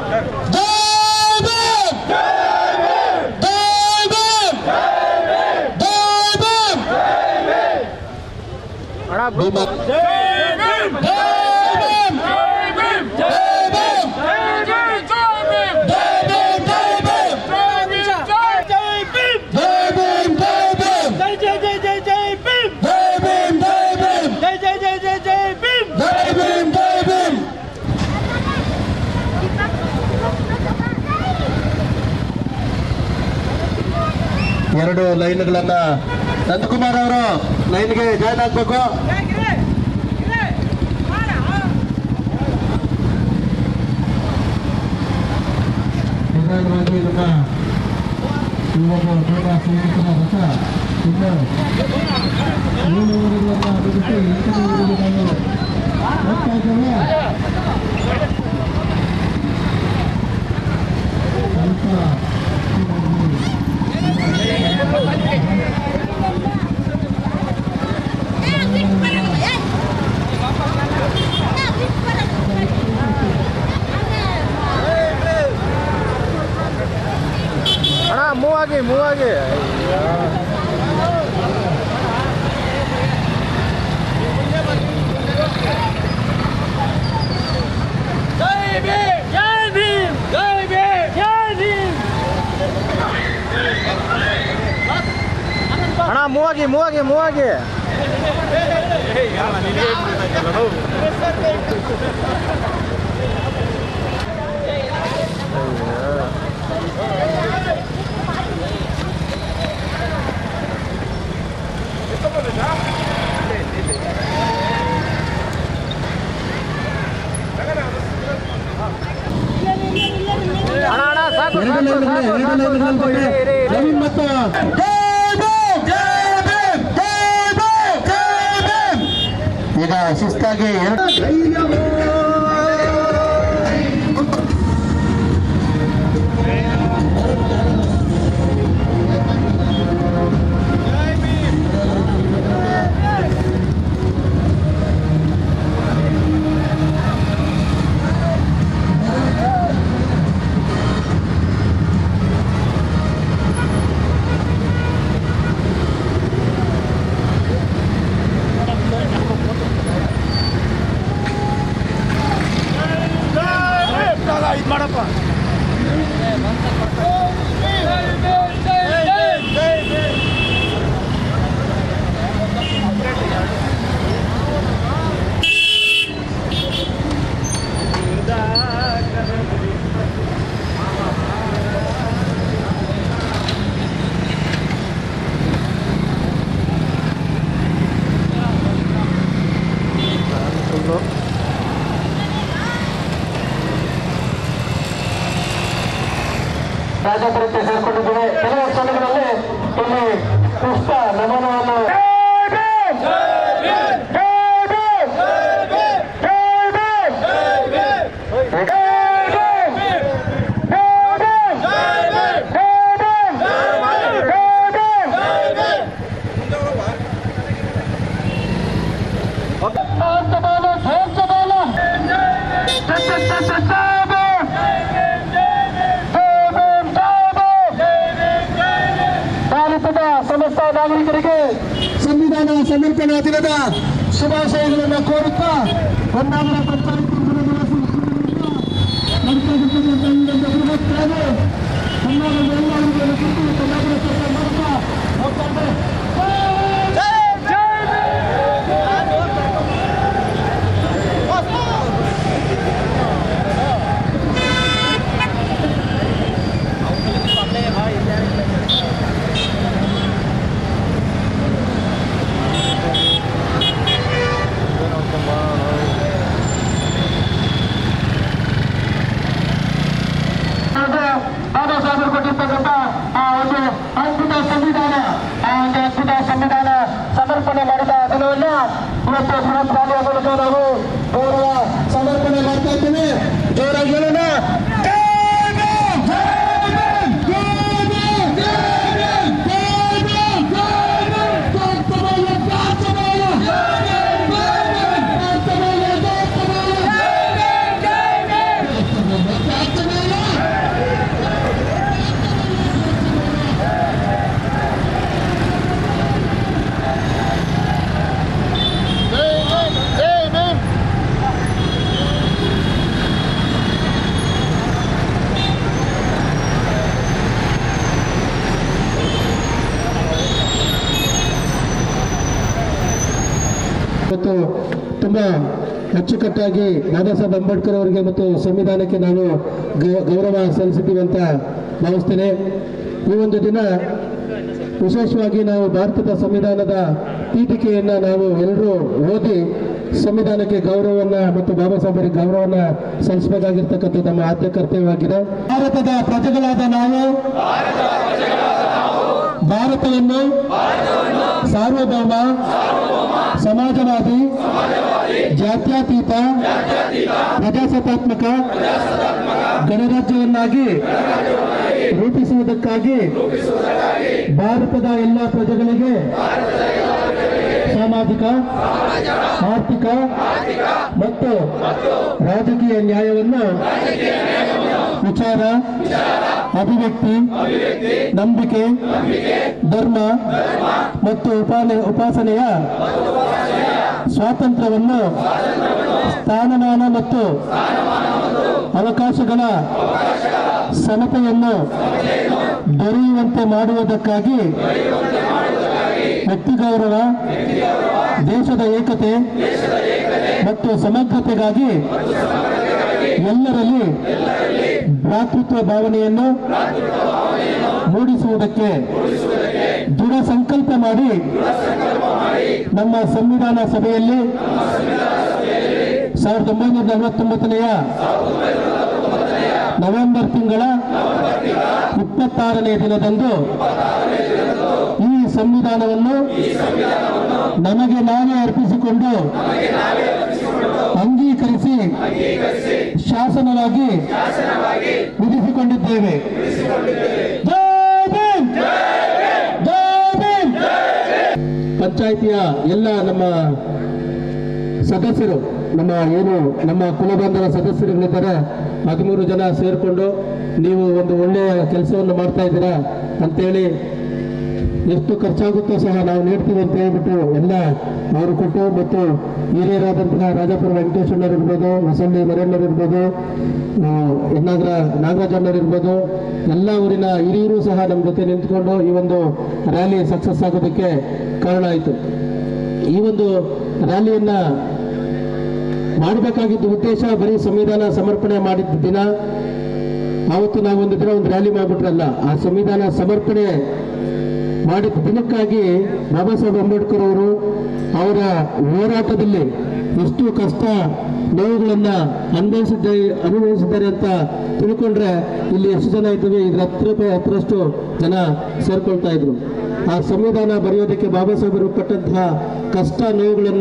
ಎರಡು ಲೈನ್ಗಳನ್ನ ನಂದಕುಮಾರ್ ಅವರು ಲೈನ್ಗೆ ಜಾಯ್ನ್ ಆಗ್ಬೇಕು. ನಿಧಾನವಾಗಿ ನಮ್ಮ ಯುವಕ ಸೈನಿಕರ ರಥ ಇನ್ನು 7 ಊರುಗಳನ್ನ ಬಿಟ್ಟು 8ನೇ ಊರಿಗೆ ನಾವು ಹೋಗ್ತಾ ಇದ್ದೇವೆ. ಸ್ವಲ್ಪ ಮೂವಾಗಿ ಅಣ್ಣ ಮೂವಾಗಿ ಈಗ ಶಿಸ್ತಾಗಿ ರಾಜಪುರಕ್ಕೆ ಸೇರ್ಕೊಂಡಿದ್ದೇವೆ. ಕೆಲವು ಸ್ಥಳಗಳಲ್ಲಿ ಇಲ್ಲಿ ಪುಷ್ಪ ನಮನವನ್ನು ಸಮಸ್ತ ನಾಗರಿಕರಿಗೆ ಸಂವಿಧಾನ ಸಮರ್ಪಣಾ ದಿನದ ಶುಭಾಶಯಗಳನ್ನು ಕೋರುತ್ತಾ ಹೊನ್ನಾವರ ಪಂಚಾಯತ್ ಬಾಬಾಸಾಹೇಬರು ಕೊಟ್ಟಿರ್ತಕ್ಕಂಥ ಆ ಒಂದು ಅದ್ಭುತ ಸಂವಿಧಾನ ಸಮರ್ಪಣೆ ಮಾಡಿದ ದಿನವನ್ನು ಇವತ್ತು ಬೃಹತ್ ರ್ಯಾಲಿಯ ಮೂಲಕ ನಾವು ಗೌರವ ಸಮರ್ಪಣೆ ಮಾಡ್ತಾ ಇದ್ದೇವೆ. ಜೋರಾಗಿ ಹೇಳೋಣ. ಮತ್ತು ತುಂಬ ಅಚ್ಚುಕಟ್ಟಾಗಿ ಬಾಬಾ ಸಾಹೇಬ್ ಅಂಬೇಡ್ಕರ್ ಅವರಿಗೆ ಮತ್ತು ಸಂವಿಧಾನಕ್ಕೆ ನಾನು ಗೌರವ ಸಲ್ಲಿಸಿದ್ದೀವಿ ಅಂತ ಭಾವಿಸ್ತೇನೆ. ಈ ಒಂದು ದಿನ ವಿಶೇಷವಾಗಿ ನಾವು ಭಾರತದ ಸಂವಿಧಾನದ ಪೀಠಿಕೆಯನ್ನು ನಾವು ಎಲ್ಲರೂ ಓದಿ ಸಂವಿಧಾನಕ್ಕೆ ಗೌರವವನ್ನು ಮತ್ತು ಬಾಬಾ ಸಾಹೇಬರಿಗೆ ಗೌರವವನ್ನು ಸಲ್ಲಿಸಬೇಕಾಗಿರ್ತಕ್ಕಂಥ ನಮ್ಮ ಆದ್ಯ ಕರ್ತವ್ಯವಾಗಿದೆ. ಭಾರತದ ಪ್ರಜೆಗಳಾದ ನಾವು ಭಾರತವನ್ನು ಸಾರ್ವಭೌಮ, ಸಮಾಜವಾದಿ, ಜಾತ್ಯತೀತ, ಪ್ರಜಾಸತ್ತಾತ್ಮಕ ಗಣರಾಜ್ಯವನ್ನಾಗಿ ರೂಪಿಸುವುದಕ್ಕಾಗಿ ಭಾರತದ ಎಲ್ಲ ಪ್ರಜೆಗಳಿಗೆ ಸಾಮಾಜಿಕ, ಆರ್ಥಿಕ ಮತ್ತು ರಾಜಕೀಯ ನ್ಯಾಯವನ್ನು ವಿಚಾರ ಅಭಿವ್ಯಕ್ತಿ, ನಂಬಿಕೆ, ಧರ್ಮ ಮತ್ತು ಉಪಾಸನೆಯ ಸ್ವಾತಂತ್ರ್ಯವನ್ನು, ಸ್ಥಾನಮಾನ ಮತ್ತು ಅವಕಾಶಗಳ ಸಮತೆಯನ್ನು ದೊರೆಯುವಂತೆ ಮಾಡುವುದಕ್ಕಾಗಿ ವ್ಯಕ್ತಿಗೌರವ, ದೇಶದ ಏಕತೆ ಮತ್ತು ಸಮಗ್ರತೆಗಾಗಿ ಎಲ್ಲರಲ್ಲಿ ಭ್ರಾತೃತ್ವ ಭಾವನೆಯನ್ನು ಮೂಡಿಸುವುದಕ್ಕೆ ದೃಢ ಸಂಕಲ್ಪ ಮಾಡಿ ನಮ್ಮ ಸಂವಿಧಾನ ಸಭೆಯಲ್ಲಿ 1949ನೇ ನವೆಂಬರ್ ತಿಂಗಳ 26ನೇ ದಿನದಂದು ಈ ಸಂವಿಧಾನವನ್ನು ನಮಗೆ ನಾವೇ ಅರ್ಪಿಸಿಕೊಂಡು ಅಂಗೀಕರಿಸಿ ಶಾಸನವಾಗಿ ವಿಧಿಸಿಕೊಂಡಿದ್ದೇವೆ. ಪಂಚಾಯಿತಿಯ ಎಲ್ಲ ನಮ್ಮ ಸದಸ್ಯರು, ನಮ್ಮ ಕುಲಬಾಂಧವ ಸದಸ್ಯರುಗಳಿದ್ದಾರೆ, 13 ಜನ ಸೇರಿಕೊಂಡು ನೀವು ಒಂದು ಒಳ್ಳೆಯ ಕೆಲಸವನ್ನು ಮಾಡ್ತಾ ಇದ್ದೀರಾ ಅಂತೇಳಿ, ಎಷ್ಟು ಖರ್ಚಾಗುತ್ತೋ ಸಹ ನಾವು ನೀಡ್ತೀವಿ ಅಂತ ಹೇಳ್ಬಿಟ್ಟು ಎಲ್ಲ ಅವರು ಕೊಟ್ಟು, ಮತ್ತು ಹಿರಿಯರಾದಂತಹ ರಾಜಾಪುರ ವೆಂಕಟೇಶ್ವರರಿರ್ಬೋದು, ಹೊಸಳ್ಳಿ ಮರೇಣ್ಣರಿರ್ಬೋದು, ನಾಗರಾಜಣ್ಣರಿರ್ಬೋದು, ಎಲ್ಲ ಊರಿನ ಹಿರಿಯರು ಸಹ ನಮ್ಮ ಜೊತೆ ನಿಂತ್ಕೊಂಡು ಈ ಒಂದು ರ್ಯಾಲಿ ಸಕ್ಸಸ್ ಆಗೋದಕ್ಕೆ ಕಾರಣ ಆಯಿತು. ಈ ಒಂದು ರ್ಯಾಲಿಯನ್ನ ಮಾಡಬೇಕಾಗಿದ್ದ ಉದ್ದೇಶ ಬರೀ ಸಂವಿಧಾನ ಸಮರ್ಪಣೆ ಮಾಡಿದ್ದ ದಿನ ಆವತ್ತು ನಾವು ಒಂದು ದಿನ ಒಂದು ರ್ಯಾಲಿ ಮಾಡಿಬಿಟ್ರಲ್ಲ, ಆ ಸಂವಿಧಾನ ಸಮರ್ಪಣೆ ಮಾಡಿದ ದಿನಕ್ಕಾಗಿ ಬಾಬಾ ಸಾಹೇಬ್ ಅಂಬೇಡ್ಕರ್ ಅವರು ಅವರ ಹೋರಾಟದಲ್ಲಿ ಎಷ್ಟು ಕಷ್ಟ ನೋವುಗಳನ್ನ ಅನುಭವಿಸಿದ್ದಾರೆ ಅಂತ ತಿಳ್ಕೊಂಡ್ರೆ ಇಲ್ಲಿ ಎಷ್ಟು ಜನ ಇದ್ದೀವಿ, ಇದ್ರ 10% ಜನ ಸೇರ್ಕೊಳ್ತಾ ಇದ್ರು. ಆ ಸಂವಿಧಾನ ಬರೆಯೋದಕ್ಕೆ ಬಾಬಾ ಸಾಹೇಬರು ಪಟ್ಟಂತಹ ಕಷ್ಟ ನೋವುಗಳು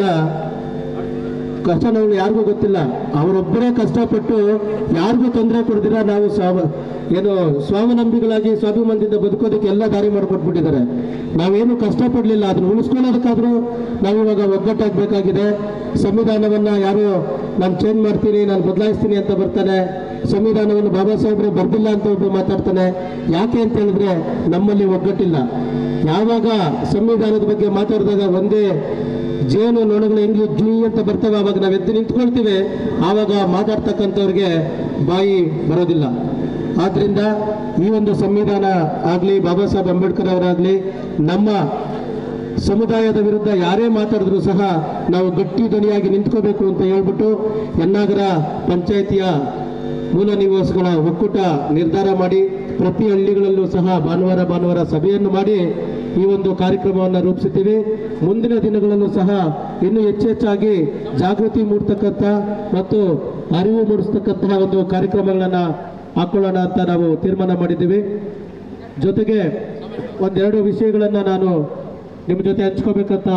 ಯಾರಿಗೂ ಗೊತ್ತಿಲ್ಲ. ಅವರೊಬ್ಬರೇ ಕಷ್ಟಪಟ್ಟು ಯಾರಿಗೂ ತೊಂದರೆ ಕೊಡ್ದಿರ ನಾವು ಸ್ವಾವಲಂಬಿಗಳಾಗಿ ಸ್ವಾಭಿಮಾನದಿಂದ ಬದುಕೋದಕ್ಕೆ ಎಲ್ಲ ದಾರಿ ಮಾಡಿಕೊಟ್ಬಿಟ್ಟಿದ್ದಾರೆ. ನಾವೇನು ಕಷ್ಟಪಡಲಿಲ್ಲ, ಅದನ್ನು ಉಳಿಸ್ಕೊಳ್ಳೋದಕ್ಕಾದ್ರೂ ನಾವಿವಾಗ ಒಗ್ಗಟ್ಟಾಗಬೇಕಾಗಿದೆ. ಸಂವಿಧಾನವನ್ನ ಯಾರು ನಾನು ಚೇಂಜ್ ಮಾಡ್ತೀನಿ, ನಾನು ಬದಲಾಯಿಸ್ತೀನಿ ಅಂತ ಬರ್ತಾನೆ, ಸಂವಿಧಾನವನ್ನು ಬಾಬಾ ಸಾಹೇಬ್ರೆ ಬರ್ದಿಲ್ಲ ಅಂತ ಒಬ್ಬ ಮಾತಾಡ್ತಾನೆ. ಯಾಕೆ ಅಂತ ಹೇಳಿದ್ರೆ ನಮ್ಮಲ್ಲಿ ಒಗ್ಗಟ್ಟಿಲ್ಲ. ಯಾವಾಗ ಸಂವಿಧಾನದ ಬಗ್ಗೆ ಮಾತಾಡಿದಾಗ ಒಂದೇ ಜೇನು ನೊಣಗಳು ಹೆಂಗೆ ಜೀ ಅಂತ ಬರ್ತವೆ, ಆವಾಗ ನಾವು ಎದ್ದು ನಿಂತ್ಕೊಳ್ತೀವಿ, ಆವಾಗ ಮಾತಾಡ್ತಕ್ಕಂಥವ್ರಿಗೆ ಬಾಯಿ ಬರೋದಿಲ್ಲ. ಆದ್ರಿಂದ ಈ ಒಂದು ಸಂವಿಧಾನ ಆಗಲಿ, ಬಾಬಾ ಸಾಹೇಬ್ ಅಂಬೇಡ್ಕರ್ ಅವರಾಗಲಿ, ನಮ್ಮ ಸಮುದಾಯದ ವಿರುದ್ಧ ಯಾರೇ ಮಾತಾಡಿದ್ರು ಸಹ ನಾವು ಗಟ್ಟಿ ಧ್ವನಿಯಾಗಿ ನಿಂತ್ಕೋಬೇಕು ಅಂತ ಹೇಳ್ಬಿಟ್ಟು ಯನ್ನಾಗರ ಪಂಚಾಯಿತಿಯ ಮೂಲ ನಿವಾಸಿಗಳ ಒಕ್ಕೂಟ ನಿರ್ಧಾರ ಮಾಡಿ ಪ್ರತಿ ಹಳ್ಳಿಗಳಲ್ಲೂ ಸಹ ಭಾನುವಾರ ಸಭೆಯನ್ನು ಮಾಡಿ ಈ ಒಂದು ಕಾರ್ಯಕ್ರಮವನ್ನು ರೂಪಿಸುತ್ತೀವಿ. ಮುಂದಿನ ದಿನಗಳಲ್ಲೂ ಸಹ ಇನ್ನೂ ಹೆಚ್ಚಾಗಿ ಜಾಗೃತಿ ಮೂಡಿಸ್ತಕ್ಕಂಥ ಮತ್ತು ಅರಿವು ಮೂಡಿಸ್ತಕ್ಕಂತಹ ಒಂದು ಕಾರ್ಯಕ್ರಮಗಳನ್ನು ಹಾಕೊಳ್ಳೋಣ ಅಂತ ನಾವು ತೀರ್ಮಾನ ಮಾಡಿದ್ದೀವಿ. ಜೊತೆಗೆ ಒಂದೆರಡು ವಿಷಯಗಳನ್ನು ನಾನು ನಿಮ್ಮ ಜೊತೆ ಹಂಚ್ಕೋಬೇಕಂತ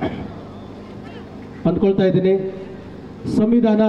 ಅಂದ್ಕೊಳ್ತಾ ಇದ್ದೀನಿ. ಸಂವಿಧಾನ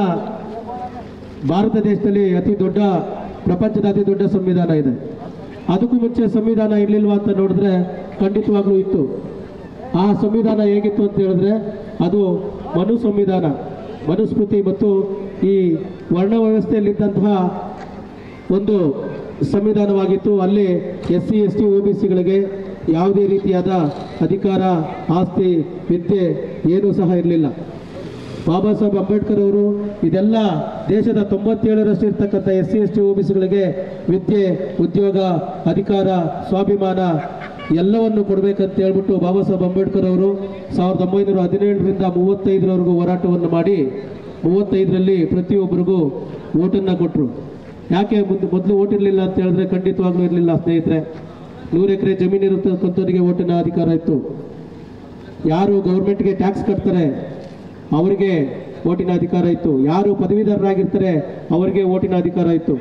ಭಾರತ ದೇಶದಲ್ಲಿ ಪ್ರಪಂಚದ ಅತಿ ದೊಡ್ಡ ಸಂವಿಧಾನ ಇದೆ. ಅದಕ್ಕೂ ಮುಂಚೆ ಸಂವಿಧಾನ ಇರಲಿಲ್ವಾ ಅಂತ ನೋಡಿದ್ರೆ ಖಂಡಿತವಾಗ್ಲೂ ಇತ್ತು. ಆ ಸಂವಿಧಾನ ಹೇಗಿತ್ತು ಅಂತ ಹೇಳಿದ್ರೆ ಅದು ಸಂವಿಧಾನ, ಮನುಸ್ಮೃತಿ ಮತ್ತು ಈ ವರ್ಣ ವ್ಯವಸ್ಥೆಯಲ್ಲಿದ್ದಂತಹ ಒಂದು ಸಂವಿಧಾನವಾಗಿತ್ತು. ಅಲ್ಲಿ SC ST OBCಗಳಿಗೆ ಯಾವುದೇ ರೀತಿಯಾದ ಅಧಿಕಾರ, ಆಸ್ತಿ, ವಿದ್ಯೆ ಏನೂ ಸಹ ಇರಲಿಲ್ಲ. ಬಾಬಾ ಸಾಹೇಬ್ ಅಂಬೇಡ್ಕರ್ ಅವರು ಇದೆಲ್ಲ ದೇಶದ 97% ಇರ್ತಕ್ಕಂಥ SC ST OBCಗಳಿಗೆ ವಿದ್ಯೆ, ಉದ್ಯೋಗ, ಅಧಿಕಾರ, ಸ್ವಾಭಿಮಾನ ಎಲ್ಲವನ್ನು ಕೊಡಬೇಕಂತ ಹೇಳ್ಬಿಟ್ಟು ಬಾಬಾ ಸಾಹೇಬ್ ಅಂಬೇಡ್ಕರ್ ಅವರು 1917ರಿಂದ 35ರವರೆಗೂ ಹೋರಾಟವನ್ನು ಮಾಡಿ 35ರಲ್ಲಿ ಪ್ರತಿಯೊಬ್ಬರಿಗೂ ಓಟನ್ನು ಕೊಟ್ಟರು. ಯಾಕೆ ಮೊದಲು ಓಟ್ ಇರಲಿಲ್ಲ ಅಂತ ಹೇಳಿದ್ರೆ ಖಂಡಿತವಾಗ್ಲೂ ಇರಲಿಲ್ಲ ಸ್ನೇಹಿತರೆ. 100 ಎಕರೆ ಜಮೀನು ಇರತಕ್ಕಂಥವರಿಗೆ ಓಟಿನ ಅಧಿಕಾರ ಇತ್ತು. ಯಾರು ಗೌರ್ಮೆಂಟ್ಗೆ ಟ್ಯಾಕ್ಸ್ ಕಟ್ತಾರೆ ಅವರಿಗೆ ಓಟಿನ ಅಧಿಕಾರ ಇತ್ತು. ಯಾರು ಪದವೀಧರರಾಗಿರ್ತಾರೆ ಅವರಿಗೆ ಓಟಿನ ಅಧಿಕಾರ ಇತ್ತು.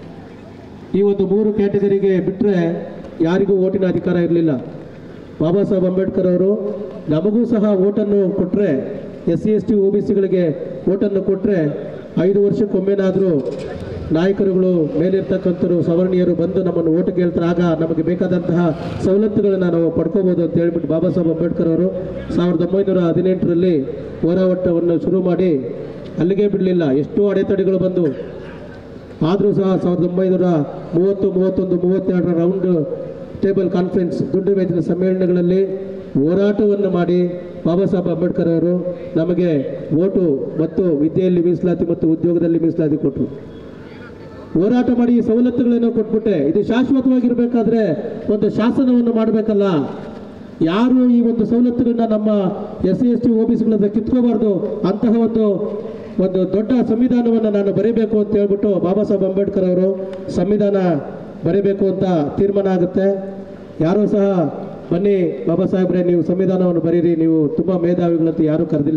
ಈ ಒಂದು 3 ಕ್ಯಾಟಗರಿಗೆ ಬಿಟ್ಟರೆ ಯಾರಿಗೂ ಓಟಿನ ಅಧಿಕಾರ ಇರಲಿಲ್ಲ. ಬಾಬಾ ಸಾಹೇಬ್ ಅಂಬೇಡ್ಕರ್ ಅವರು ನಮಗೂ ಸಹ ಓಟನ್ನು ಕೊಟ್ಟರೆ, SC ST OBCಗಳಿಗೆ ಓಟನ್ನು ಕೊಟ್ಟರೆ 5 ವರ್ಷಕ್ಕೊಮ್ಮೆನಾದರೂ ನಾಯಕರುಗಳು, ಮೇಲಿರ್ತಕ್ಕಂಥವ್ರು, ಸವರ್ಣೀಯರು ಬಂದು ನಮ್ಮನ್ನು ಓಟು ಕೇಳ್ತಾರೆ. ಆಗ ನಮಗೆ ಬೇಕಾದಂತಹ ಸವಲತ್ತುಗಳನ್ನು ನಾವು ಪಡ್ಕೋಬೋದು ಅಂತ ಹೇಳ್ಬಿಟ್ಟು ಬಾಬಾ ಸಾಹೇಬ್ ಅಂಬೇಡ್ಕರ್ ಅವರು 1918ರಲ್ಲಿ ಹೋರಾಟವನ್ನು ಶುರು ಮಾಡಿ ಅಲ್ಲಿಗೆ ಬಿಡಲಿಲ್ಲ. ಎಷ್ಟೋ ಅಡೆತಡೆಗಳು ಬಂದು ಆದರೂ ಸಹ 30, 31, 32 ರೌಂಡ್ ಟೇಬಲ್ ಕಾನ್ಫರೆನ್ಸ್ ದುಡ್ಡು ವೇತನ ಸಮ್ಮೇಳನಗಳಲ್ಲಿ ಹೋರಾಟವನ್ನು ಮಾಡಿ ಬಾಬಾ ಸಾಹೇಬ್ ಅಂಬೇಡ್ಕರ್ ಅವರು ನಮಗೆ ಓಟು ಮತ್ತು ವಿದ್ಯೆಯಲ್ಲಿ ಮೀಸಲಾತಿ ಮತ್ತು ಉದ್ಯೋಗದಲ್ಲಿ ಮೀಸಲಾತಿ ಕೊಟ್ಟರು. ಹೋರಾಟ ಮಾಡಿ ಈ ಸವಲತ್ತುಗಳೇನೋ ಕೊಟ್ಬಿಟ್ಟೆ. ಇದು ಶಾಶ್ವತವಾಗಿರಬೇಕಾದ್ರೆ ಒಂದು ಶಾಸನವನ್ನು ಮಾಡಬೇಕಲ್ಲ. ಯಾರು ಈ ಒಂದು ಸವಲತ್ತುಗಳನ್ನ ನಮ್ಮ SC ST OBCಗಳಿಂದ ಕಿತ್ಕೋಬಾರ್ದು, ಅಂತಹ ಒಂದು ದೊಡ್ಡ ಸಂವಿಧಾನವನ್ನು ನಾನು ಬರೀಬೇಕು ಅಂತ ಹೇಳ್ಬಿಟ್ಟು ಬಾಬಾ ಸಾಹೇಬ್ ಅಂಬೇಡ್ಕರ್ ಅವರು ಸಂವಿಧಾನ ಬರೀಬೇಕು ಅಂತ ತೀರ್ಮಾನ ಆಗುತ್ತೆ. ಯಾರೂ ಸಹ ಬನ್ನಿ ಬಾಬಾ ಸಾಹೇಬ್ರೆ ನೀವು ಸಂವಿಧಾನವನ್ನು ಬರೀರಿ, ನೀವು ತುಂಬ ಮೇಧಾವಿಗಳಂತ ಯಾರೂ ಕರೆದಿಲ್ಲ.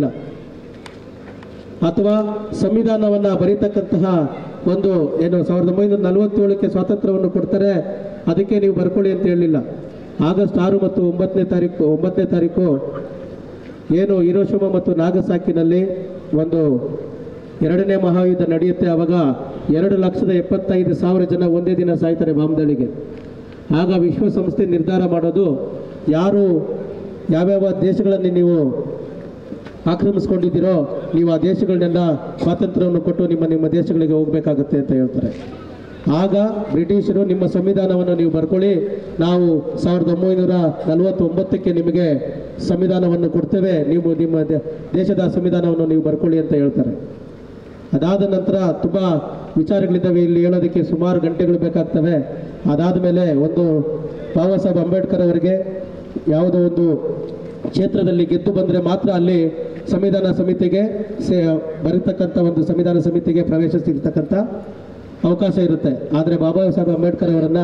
ಅಥವಾ ಸಂವಿಧಾನವನ್ನು ಬರೀತಕ್ಕಂತಹ ಒಂದು ಏನು 1947ಕ್ಕೆ ಸ್ವಾತಂತ್ರ್ಯವನ್ನು ಕೊಡ್ತಾರೆ, ಅದಕ್ಕೆ ನೀವು ಬರ್ಕೊಳ್ಳಿ ಅಂತ ಹೇಳಲಿಲ್ಲ. ಆಗಸ್ಟ್ 6 ಮತ್ತು 9ನೇ ತಾರೀಕು ಏನು ಹಿರೋಶಿಮಾ ಮತ್ತು ನಾಗಸಾಕಿನಲ್ಲಿ ಒಂದು 2ನೇ ಮಹಾಯುದ್ಧ ನಡೆಯುತ್ತೆ. ಆವಾಗ 2,75,000 ಜನ ಒಂದೇ ದಿನ ಸಾಯ್ತಾರೆ ಬಾಂಬ್ದಾಳಿಗೆ. ಆಗ ವಿಶ್ವಸಂಸ್ಥೆ ನಿರ್ಧಾರ ಮಾಡೋದು, ಯಾರು ಯಾವ್ಯಾವ ದೇಶಗಳಲ್ಲಿ ನೀವು ಆಕ್ರಮಿಸ್ಕೊಂಡಿದ್ದೀರೋ ನೀವು ಆ ದೇಶಗಳನ್ನೆಲ್ಲ ಸ್ವಾತಂತ್ರ್ಯವನ್ನು ಕೊಟ್ಟು ನಿಮ್ಮ ದೇಶಗಳಿಗೆ ಹೋಗಬೇಕಾಗತ್ತೆ ಅಂತ ಹೇಳ್ತಾರೆ. ಆಗ ಬ್ರಿಟಿಷರು ನಿಮ್ಮ ಸಂವಿಧಾನವನ್ನು ನೀವು ಬರ್ಕೊಳ್ಳಿ, ನಾವು 1949ಕ್ಕೆ ನಿಮಗೆ ಸಂವಿಧಾನವನ್ನು ಕೊಡ್ತೇವೆ, ನೀವು ನಿಮ್ಮ ದೇಶದ ಸಂವಿಧಾನವನ್ನು ನೀವು ಬರ್ಕೊಳ್ಳಿ ಅಂತ ಹೇಳ್ತಾರೆ. ಅದಾದ ನಂತರ ತುಂಬ ವಿಚಾರಗಳಿದ್ದಾವೆ, ಇಲ್ಲಿ ಹೇಳೋದಕ್ಕೆ ಸುಮಾರು ಗಂಟೆಗಳು ಬೇಕಾಗ್ತವೆ. ಅದಾದ ಮೇಲೆ ಒಂದು ಬಾಬಾ ಸಾಹೇಬ್ ಅಂಬೇಡ್ಕರ್ ಅವರಿಗೆ ಯಾವುದೋ ಒಂದು ಕ್ಷೇತ್ರದಲ್ಲಿ ಗೆದ್ದು ಬಂದರೆ ಮಾತ್ರ ಅಲ್ಲಿ ಸಂವಿಧಾನ ಸಮಿತಿಗೆ ಬರೀತಕ್ಕಂಥ ಒಂದು ಸಂವಿಧಾನ ಸಮಿತಿಗೆ ಪ್ರವೇಶ ಸಿಗ್ತಕ್ಕಂಥ ಅವಕಾಶ ಇರುತ್ತೆ. ಆದರೆ ಬಾಬಾ ಸಾಹೇಬ್ ಅಂಬೇಡ್ಕರ್ ಅವರನ್ನು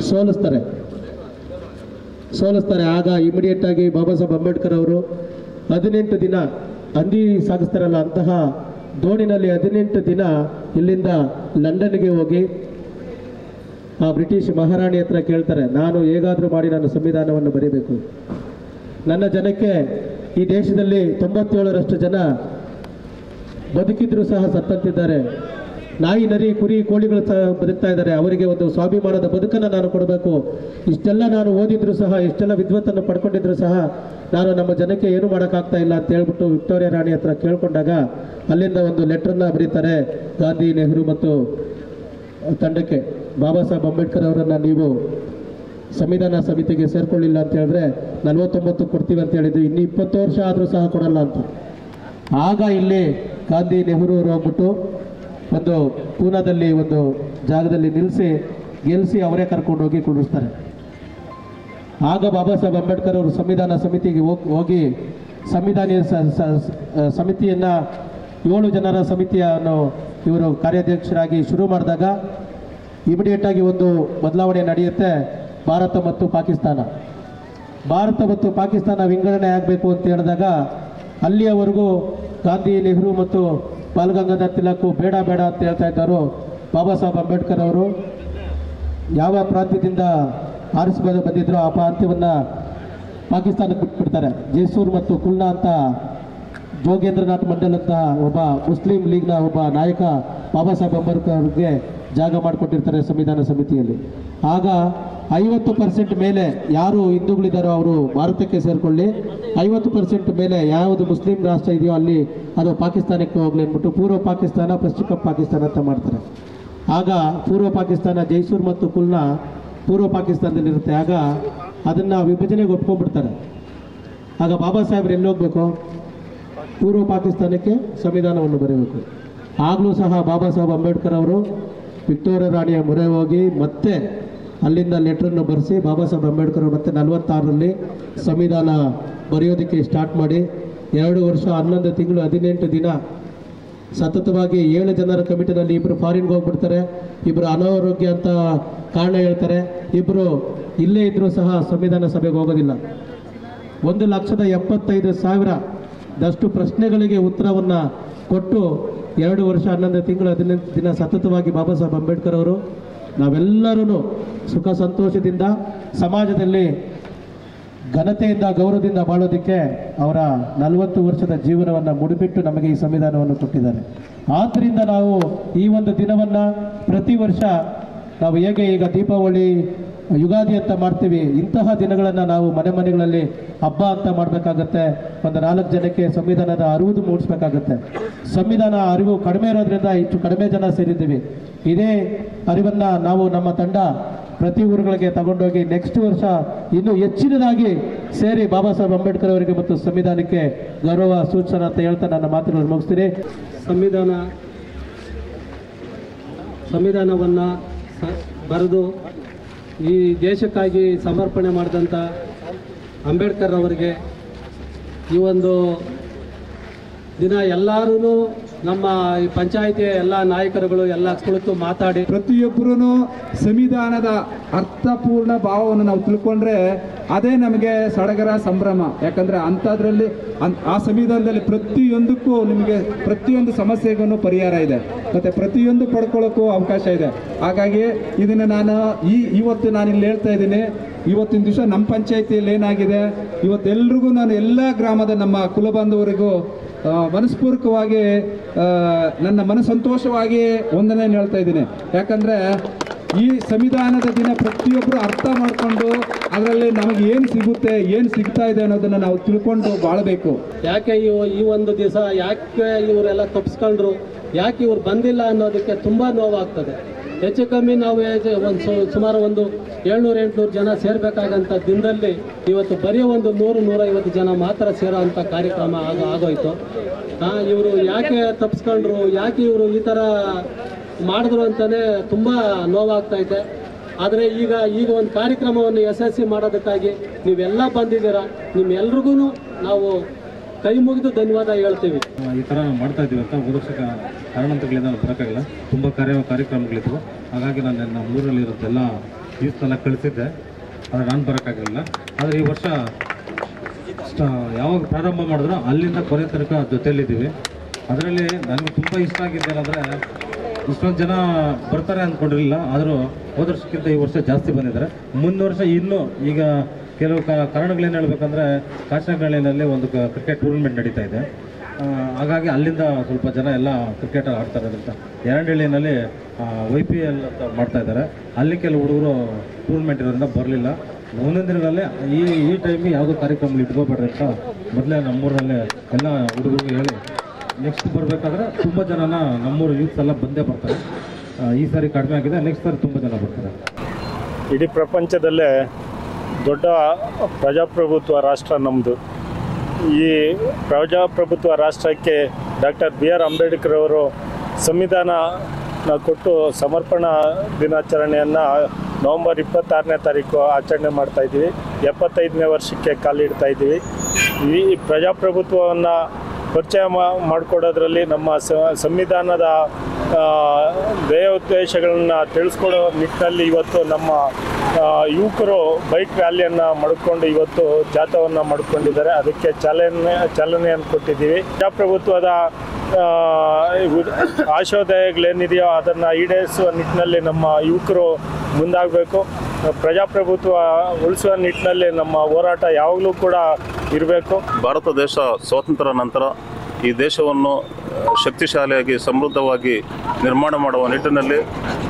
ಸೋಲಿಸ್ತಾರೆ. ಆಗ ಇಮಿಡಿಯೇಟ್ ಆಗಿ ಬಾಬಾ ಸಾಹೇಬ್ ಅಂಬೇಡ್ಕರ್ ಅವರು 18 ದಿನ ಹಂದಿ ಸಾಗಿಸ್ತಾರಲ್ಲ, ಅಂತಹ ದೋಣಿನಲ್ಲಿ 18 ದಿನ ಇಲ್ಲಿಂದ ಲಂಡನ್ಗೆ ಹೋಗಿ ಆ ಬ್ರಿಟಿಷ್ ಮಹಾರಾಣಿ ಹತ್ರ ಕೇಳ್ತಾರೆ, ನಾನು ಹೇಗಾದರೂ ಮಾಡಿ ನಾನು ಸಂವಿಧಾನವನ್ನು ಬರೀಬೇಕು. ನನ್ನ ಜನಕ್ಕೆ ಈ ದೇಶದಲ್ಲಿ 97ರಷ್ಟು ಜನ ಬದುಕಿದ್ರು ಸಹ ಸತ್ತಂತಿದ್ದಾರೆ. ನಾಯಿ ನರಿ ಕುರಿ ಕೋಳಿಗಳು ಸಹ ಬದುಕ್ತಾ ಇದ್ದಾರೆ. ಅವರಿಗೆ ಒಂದು ಸ್ವಾಭಿಮಾನದ ಬದುಕನ್ನು ನಾನು ಕೊಡಬೇಕು. ಇಷ್ಟೆಲ್ಲ ನಾನು ಓದಿದ್ರು ಸಹ, ಇಷ್ಟೆಲ್ಲ ವಿದ್ವತ್ತನ್ನು ಪಡ್ಕೊಂಡಿದ್ರು ಸಹ ನಾನು ನಮ್ಮ ಜನಕ್ಕೆ ಏನು ಮಾಡೋಕ್ಕಾಗ್ತಾ ಇಲ್ಲ ಅಂತ ಹೇಳ್ಬಿಟ್ಟು ವಿಕ್ಟೋರಿಯಾ ರಾಣಿ ಹತ್ರ ಕೇಳ್ಕೊಂಡಾಗ ಅಲ್ಲಿಂದ ಒಂದು ಲೆಟ್ರನ್ನ ಬರೀತಾರೆ ಗಾಂಧಿ, ನೆಹರು ಮತ್ತು ತಂಡಕ್ಕೆ. ಬಾಬಾ ಸಾಹೇಬ್ ಅಂಬೇಡ್ಕರ್ ಅವರನ್ನು ನೀವು ಸಂವಿಧಾನ ಸಮಿತಿಗೆ ಸೇರ್ಕೊಳ್ಳಿಲ್ಲ ಅಂತ ಹೇಳಿದ್ರೆ 49 ಕೊಡ್ತೀವಿ ಅಂತ ಹೇಳಿದ್ರು, ಇನ್ನು 20 ವರ್ಷ ಆದರೂ ಸಹ ಕೊಡಲ್ಲ ಅಂತ. ಆಗ ಇಲ್ಲಿ ಗಾಂಧಿ, ನೆಹರು ಅವರು ಹೋಗ್ಬಿಟ್ಟು ಒಂದು ಪೂನಾದಲ್ಲಿ ಒಂದು ಜಾಗದಲ್ಲಿ ಗೆಲ್ಲಿಸಿ ಅವರೇ ಕರ್ಕೊಂಡೋಗಿ ಕುಳಿಸ್ತಾರೆ. ಆಗ ಬಾಬಾ ಸಾಹೇಬ್ ಅಂಬೇಡ್ಕರ್ ಅವರು ಸಂವಿಧಾನ ಸಮಿತಿಗೆ ಹೋಗಿ ಸಮಿತಿಯನ್ನು 7 ಜನರ ಸಮಿತಿಯನ್ನು ಇವರು ಕಾರ್ಯಾಧ್ಯಕ್ಷರಾಗಿ ಶುರು ಮಾಡಿದಾಗ ಇಮಿಡಿಯೇಟಾಗಿ ಒಂದು ಬದಲಾವಣೆ ನಡೆಯುತ್ತೆ. ಭಾರತ ಮತ್ತು ಪಾಕಿಸ್ತಾನ ವಿಂಗಡಣೆ ಆಗಬೇಕು ಅಂತ ಹೇಳಿದಾಗ ಅಲ್ಲಿಯವರೆಗೂ ಗಾಂಧಿ, ನೆಹರು ಮತ್ತು ಬಾಲ್ ಗಂಗಾಧರ್ ತಿಲಕ್ ಬೇಡ ಅಂತ ಹೇಳ್ತಾ ಇದ್ದರು. ಬಾಬಾ ಸಾಹೇಬ್ ಅಂಬೇಡ್ಕರ್ ಅವರು ಯಾವ ಪ್ರಾಂತ್ಯದಿಂದ ಆರಿಸಿ ಬಂದಿದ್ರು ಆ ಪ್ರಾಂತ್ಯವನ್ನು ಪಾಕಿಸ್ತಾನಕ್ಕೆ ಬಿಟ್ಬಿಡ್ತಾರೆ. ಜೈಸೂರ್ ಮತ್ತು ಕುಲ್ನಾ ಅಂತ ಜೋಗೇಂದ್ರನಾಥ್ ಮಂಡಲ್ ಅಂತ ಒಬ್ಬ ಮುಸ್ಲಿಂ ಲೀಗ್ನ ಒಬ್ಬ ನಾಯಕ ಬಾಬಾ ಸಾಹೇಬ್ ಅಂಬೇಡ್ಕರ್ ಅವ್ರಿಗೆ ಜಾಗ ಮಾಡಿಕೊಟ್ಟಿರ್ತಾರೆ ಸಂವಿಧಾನ ಸಮಿತಿಯಲ್ಲಿ. ಆಗ 50% ಮೇಲೆ ಯಾರು ಹಿಂದೂಗಳಿದ್ದಾರೋ ಅವರು ಭಾರತಕ್ಕೆ ಸೇರಿಕೊಳ್ಳಿ, 50% ಮೇಲೆ ಯಾವುದು ಮುಸ್ಲಿಂ ರಾಷ್ಟ್ರ ಇದೆಯೋ ಅಲ್ಲಿ ಅದು ಪಾಕಿಸ್ತಾನಕ್ಕೆ ಹೋಗಲಿ ಅಂದ್ಬಿಟ್ಟು ಪೂರ್ವ ಪಾಕಿಸ್ತಾನ, ಪಶ್ಚಿಮ ಪಾಕಿಸ್ತಾನ ಅಂತ ಮಾಡ್ತಾರೆ. ಆಗ ಪೂರ್ವ ಪಾಕಿಸ್ತಾನ ಜೈಸೂರ್ ಮತ್ತು ಕುಲ್ನಾ ಪೂರ್ವ ಪಾಕಿಸ್ತಾನದಲ್ಲಿರುತ್ತೆ. ಆಗ ಅದನ್ನು ವಿಭಜನೆಗೆ ಒಪ್ಕೊಂಡ್ಬಿಡ್ತಾರೆ. ಆಗ ಬಾಬಾ ಸಾಹೇಬ್ರು ಎಲ್ಲಿ ಹೋಗಬೇಕು? ಪೂರ್ವ ಪಾಕಿಸ್ತಾನಕ್ಕೆ ಸಂವಿಧಾನವನ್ನು ಬರೀಬೇಕು. ಆಗಲೂ ಸಹ ಬಾಬಾ ಸಾಹೇಬ್ ಅಂಬೇಡ್ಕರ್ ಅವರು ವಿಕ್ಟೋರಿಯಾ ರಾಣಿಯ ಮೊರೆ ಹೋಗಿ ಮತ್ತೆ ಅಲ್ಲಿಂದ ಲೆಟ್ರನ್ನು ಬರೆಸಿ ಬಾಬಾ ಸಾಹೇಬ್ ಅಂಬೇಡ್ಕರ್ ಅವರು ಮತ್ತೆ 46ರಲ್ಲಿ ಸಂವಿಧಾನ ಬರೆಯೋದಕ್ಕೆ ಸ್ಟಾರ್ಟ್ ಮಾಡಿ 2 ವರ್ಷ 11 ತಿಂಗಳು 18 ದಿನ ಸತತವಾಗಿ 7 ಜನರ ಕಮಿಟಿನಲ್ಲಿ 2 ಫಾರಿನ್ಗೆ ಹೋಗ್ಬಿಡ್ತಾರೆ, 2 ಅನಾರೋಗ್ಯ ಅಂತ ಕಾರಣ ಹೇಳ್ತಾರೆ, 2 ಇಲ್ಲೇ ಇದ್ದರೂ ಸಹ ಸಂವಿಧಾನ ಸಭೆಗೆ ಹೋಗೋದಿಲ್ಲ. 1,75,000 ಪ್ರಶ್ನೆಗಳಿಗೆ ಉತ್ತರವನ್ನು ಕೊಟ್ಟು 2 ವರ್ಷ 11 ತಿಂಗಳು 18 ದಿನ ಸತತವಾಗಿ ಬಾಬಾ ಸಾಹೇಬ್ ಅಂಬೇಡ್ಕರ್ ಅವರು ನಾವೆಲ್ಲರೂ ಸುಖ ಸಂತೋಷದಿಂದ ಸಮಾಜದಲ್ಲಿ ಘನತೆಯಿಂದ ಗೌರವದಿಂದ ಬಾಳೋದಕ್ಕೆ ಅವರ 40 ವರ್ಷದ ಜೀವನವನ್ನು ಮುಡಿಬಿಟ್ಟು ನಮಗೆ ಈ ಸಂವಿಧಾನವನ್ನು ಕೊಟ್ಟಿದ್ದಾರೆ. ಆದ್ದರಿಂದ ನಾವು ಈ ಒಂದು ದಿನವನ್ನು ಪ್ರತಿ ವರ್ಷ ನಾವು ಹೇಗೆ ಈಗ ದೀಪಾವಳಿ ಯುಗಾದಿ ಅಂತ ಮಾಡ್ತೀವಿ, ಇಂತಹ ದಿನಗಳನ್ನು ನಾವು ಮನೆ ಮನೆಗಳಲ್ಲಿ ಹಬ್ಬ ಅಂತ ಮಾಡಬೇಕಾಗತ್ತೆ. ಒಂದು 4 ಜನಕ್ಕೆ ಸಂವಿಧಾನದ ಅರಿವು ಮೂಡಿಸ್ಬೇಕಾಗತ್ತೆ. ಸಂವಿಧಾನ ಅರಿವು ಕಡಿಮೆ ಇರೋದ್ರಿಂದ ಇಷ್ಟು ಕಡಿಮೆ ಜನ ಸೇರಿದ್ದೀವಿ. ಇದೇ ಅರಿವನ್ನು ನಾವು ನಮ್ಮ ತಂಡ ಪ್ರತಿ ಊರುಗಳಿಗೆ ತಗೊಂಡೋಗಿ ನೆಕ್ಸ್ಟ್ ವರ್ಷ ಇನ್ನೂ ಹೆಚ್ಚಿನದಾಗಿ ಸೇರಿ ಬಾಬಾ ಸಾಹೇಬ್ ಅಂಬೇಡ್ಕರ್ ಅವರಿಗೆ ಮತ್ತು ಸಂವಿಧಾನಕ್ಕೆ ಗೌರವ ಸೂಚನೆ ಅಂತ ಹೇಳ್ತಾ ನನ್ನ ಮಾತುಗಳನ್ನು ಮುಗಿಸ್ತೀನಿ. ಸಂವಿಧಾನವನ್ನು ಬರೆದು ಈ ದೇಶಕ್ಕಾಗಿ ಸಮರ್ಪಣೆ ಮಾಡಿದಂಥ ಅಂಬೇಡ್ಕರ್ ಅವರಿಗೆ ಈ ಒಂದು ದಿನ ಎಲ್ಲರೂ ನಮ್ಮ ಈ ಪಂಚಾಯಿತಿಯ ಎಲ್ಲ ನಾಯಕರುಗಳು ಎಲ್ಲ ಕುಳಿತು ಮಾತಾಡಿ ಪ್ರತಿಯೊಬ್ಬರೂ ಸಂವಿಧಾನದ ಅರ್ಥಪೂರ್ಣ ಭಾವವನ್ನು ನಾವು ತಿಳ್ಕೊಂಡ್ರೆ ಅದೇ ನಮಗೆ ಸಡಗರ ಸಂಭ್ರಮ. ಯಾಕಂದರೆ ಅಂಥದ್ರಲ್ಲಿ ಆ ಸಂವಿಧಾನದಲ್ಲಿ ಪ್ರತಿಯೊಂದಕ್ಕೂ ನಿಮಗೆ ಪ್ರತಿಯೊಂದು ಸಮಸ್ಯೆಗೂ ಪರಿಹಾರ ಇದೆ ಮತ್ತು ಪ್ರತಿಯೊಂದು ಪಡ್ಕೊಳ್ಳೋಕ್ಕೂ ಅವಕಾಶ ಇದೆ. ಹಾಗಾಗಿ ಇದನ್ನು ಇವತ್ತು ನಾನು ಇಲ್ಲಿ ಹೇಳ್ತಾ ಇದ್ದೀನಿ. ಇವತ್ತಿನ ದಿವಸ ನಮ್ಮ ಪಂಚಾಯಿತಿಯಲ್ಲಿ ಏನಾಗಿದೆ, ಇವತ್ತೆಲ್ರಿಗೂ ನಾನು ಎಲ್ಲ ಗ್ರಾಮದ ನಮ್ಮ ಕುಲಬಾಂಧವರಿಗೂ ಮನಸ್ಪೂರ್ವಕವಾಗಿ ನನ್ನ ಮನಸಂತೋಷವಾಗಿ ವಂದನೆಯನ್ನು ಹೇಳ್ತಾ ಇದ್ದೀನಿ. ಯಾಕಂದರೆ ಈ ಸಂವಿಧಾನದ ದಿನ ಪ್ರತಿಯೊಬ್ಬರು ಅರ್ಥ ಮಾಡಿಕೊಂಡು ಅದರಲ್ಲಿ ನಮಗೆ ಏನು ಸಿಗುತ್ತೆ, ಏನು ಸಿಗ್ತಾ ಇದೆ ಅನ್ನೋದನ್ನು ನಾವು ತಿಳ್ಕೊಂಡು ಬಾಳಬೇಕು. ಯಾಕೆ ಈ ಒಂದು ದಿವಸ ಯಾಕೆ ಇವರೆಲ್ಲ ತಪ್ಪಿಸ್ಕೊಂಡ್ರು, ಯಾಕೆ ಇವ್ರು ಬಂದಿಲ್ಲ ಅನ್ನೋದಕ್ಕೆ ತುಂಬ ನೋವಾಗ್ತದೆ. ಹೆಚ್ಚು ಕಮ್ಮಿ ನಾವು ಸುಮಾರು ಒಂದು 700-800 ಜನ ಸೇರಬೇಕಾಗಂಥ ದಿನದಲ್ಲಿ ಇವತ್ತು ಬರೀ ಒಂದು 100-150 ಜನ ಮಾತ್ರ ಸೇರೋ ಅಂಥ ಕಾರ್ಯಕ್ರಮ ಆಗೋಯ್ತು. ಇವರು ಯಾಕೆ ತಪ್ಪಿಸ್ಕೊಂಡ್ರು, ಯಾಕೆ ಇವರು ಈ ಥರ ಮಾಡಿದ್ರು ಅಂತಲೇ ತುಂಬ ನೋವಾಗ್ತಾ ಇದೆ. ಆದರೆ ಈಗ ಒಂದು ಕಾರ್ಯಕ್ರಮವನ್ನು ಯಶಸ್ವಿ ಮಾಡೋದಕ್ಕಾಗಿ ನೀವೆಲ್ಲ ಬಂದಿದ್ದೀರಾ. ನಿಮ್ಮೆಲ್ರಿಗೂ ನಾವು ಕೈ ಮುಗಿದು ಧನ್ಯವಾದ ಹೇಳ್ತೀವಿ. ಈ ಥರ ಮಾಡ್ತಾ ಇದ್ದೀವಿ ಅಂತ ಹೋದ ವರ್ಷ ಕಾರಣಾಂತರಗಳಿಂದ ನಾನು ಬರೋಕ್ಕಾಗಿಲ್ಲ. ತುಂಬ ಕಾರ್ಯಕ್ರಮಗಳಿದ್ವು. ಹಾಗಾಗಿ ನಾನು ನಮ್ಮ ಊರಲ್ಲಿರೋದೆಲ್ಲ ಯೂತ್ನೆಲ್ಲ ಕಳಿಸಿದ್ದೆ, ಆದರೆ ನಾನು ಬರೋಕ್ಕಾಗಲಿಲ್ಲ. ಆದರೆ ಈ ವರ್ಷ ಯಾವಾಗ ಪ್ರಾರಂಭ ಮಾಡಿದ್ರೋ ಅಲ್ಲಿಂದ ಕೊನೆ ತನಕ ಜೊತೆಯಲ್ಲಿದ್ದೀವಿ. ಅದರಲ್ಲಿ ನನಗೆ ತುಂಬ ಇಷ್ಟ ಆಗಿದ್ದೇನೆಂದರೆ ಇಷ್ಟೊಂದು ಜನ ಬರ್ತಾರೆ ಅಂದ್ಕೊಂಡಿರಲಿಲ್ಲ. ಆದರೂ ಹೋದ ವರ್ಷಕ್ಕಿಂತ ಈ ವರ್ಷ ಜಾಸ್ತಿ ಬಂದಿದ್ದಾರೆ. ಮುಂದಿನ ವರ್ಷ ಇನ್ನೂ ಈಗ ಕೆಲವು ಕಾರಣಗಳೇನು ಹೇಳಬೇಕಂದ್ರೆ ಕಾಚನಹಳ್ಳಿನಲ್ಲಿ ಒಂದು ಕ್ರಿಕೆಟ್ ಟೂರ್ನಮೆಂಟ್ ನಡೀತಾ ಇದೆ. ಹಾಗಾಗಿ ಅಲ್ಲಿಂದ ಸ್ವಲ್ಪ ಜನ ಎಲ್ಲ ಕ್ರಿಕೆಟ್ ಆಡ್ತಾ ಇರೋದ್ರಿಂದ ಎರಡಹಳ್ಳಿನಲ್ಲಿ YPL ಅಂತ ಮಾಡ್ತಾ ಇದ್ದಾರೆ. ಅಲ್ಲಿ ಕೆಲವು ಹುಡುಗರು ಟೂರ್ನಮೆಂಟ್ ಇರೋದ್ರಿಂದ ಬರಲಿಲ್ಲ. ಮುಂದಿನ ದಿನಗಳಲ್ಲಿ ಈ ಟೈಮಿಗೆ ಯಾವುದೋ ಕಾರ್ಯಕ್ರಮ ಇಟ್ಕೋಬೇಡ್ರಿ ಅಂತ ಮೊದಲೇ ನಮ್ಮೂರಲ್ಲೇ ಎಲ್ಲ ಹುಡುಗರಿಗೆ ಹೇಳಿ ನೆಕ್ಸ್ಟ್ ಬರಬೇಕಾದ್ರೆ ತುಂಬ ಜನನ ನಮ್ಮೂರು ಯೂತ್ಸ್ ಎಲ್ಲ ಬಂದೇ ಬರ್ತಾರೆ. ಈ ಸಾರಿ ಕಡಿಮೆ ಆಗಿದೆ, ನೆಕ್ಸ್ಟ್ ಸಾರಿ ತುಂಬ ಜನ ಬರ್ತಾರೆ. ಇಡೀ ಪ್ರಪಂಚದಲ್ಲೇ ದೊಡ್ಡ ಪ್ರಜಾಪ್ರಭುತ್ವ ರಾಷ್ಟ್ರ ನಮ್ಮದು. ಈ ಪ್ರಜಾಪ್ರಭುತ್ವ ರಾಷ್ಟ್ರಕ್ಕೆ ಡಾಕ್ಟರ್ BR ಅಂಬೇಡ್ಕರ್ ಅವರು ಸಂವಿಧಾನ ಕೊಟ್ಟು ಸಮರ್ಪಣಾ ದಿನಾಚರಣೆಯನ್ನು ನವೆಂಬರ್ 26ನೇ ತಾರೀಕು ಆಚರಣೆ ಮಾಡ್ತಾಯಿದ್ದೀವಿ. 75ನೇ ವರ್ಷಕ್ಕೆ ಕಾಲಿಡ್ತಾ ಇದ್ದೀವಿ. ಈ ಪ್ರಜಾಪ್ರಭುತ್ವವನ್ನು ಪರಿಚಯ ಮಾಡಿಕೊಡೋದ್ರಲ್ಲಿ ನಮ್ಮ ಸಂವಿಧಾನದ ಧ್ಯೇಯೋದ್ದೇಶಗಳನ್ನು ತಿಳಿಸ್ಕೊಡೋ ನಿಟ್ಟಿನಲ್ಲಿ ಇವತ್ತು ನಮ್ಮ ಯುವಕರು ಬೈಕ್ ರ್ಯಾಲಿಯನ್ನು ಮಾಡಿಕೊಂಡು ಇವತ್ತು ಜಾಥಾವನ್ನು ಮಾಡಿಕೊಂಡಿದ್ದಾರೆ. ಅದಕ್ಕೆ ಚಾಲನೆಯನ್ನು ಕೊಟ್ಟಿದ್ದೀವಿ. ಪ್ರಜಾಪ್ರಭುತ್ವದ ಆಶೋದಯಗಳೇನಿದೆಯೋ ಅದನ್ನು ಈಡೇರಿಸುವ ನಿಟ್ಟಿನಲ್ಲಿ ನಮ್ಮ ಯುವಕರು ಮುಂದಾಗಬೇಕು. ಪ್ರಜಾಪ್ರಭುತ್ವ ಉಳಿಸುವ ನಿಟ್ಟಿನಲ್ಲಿ ನಮ್ಮ ಹೋರಾಟ ಯಾವಾಗಲೂ ಕೂಡ ಇರಬೇಕು. ಭಾರತ ದೇಶ ಸ್ವಾತಂತ್ರ್ಯ ನಂತರ ಈ ದೇಶವನ್ನು ಶಕ್ತಿಶಾಲಿಯಾಗಿ ಸಮೃದ್ಧವಾಗಿ ನಿರ್ಮಾಣ ಮಾಡುವ ನಿಟ್ಟಿನಲ್ಲಿ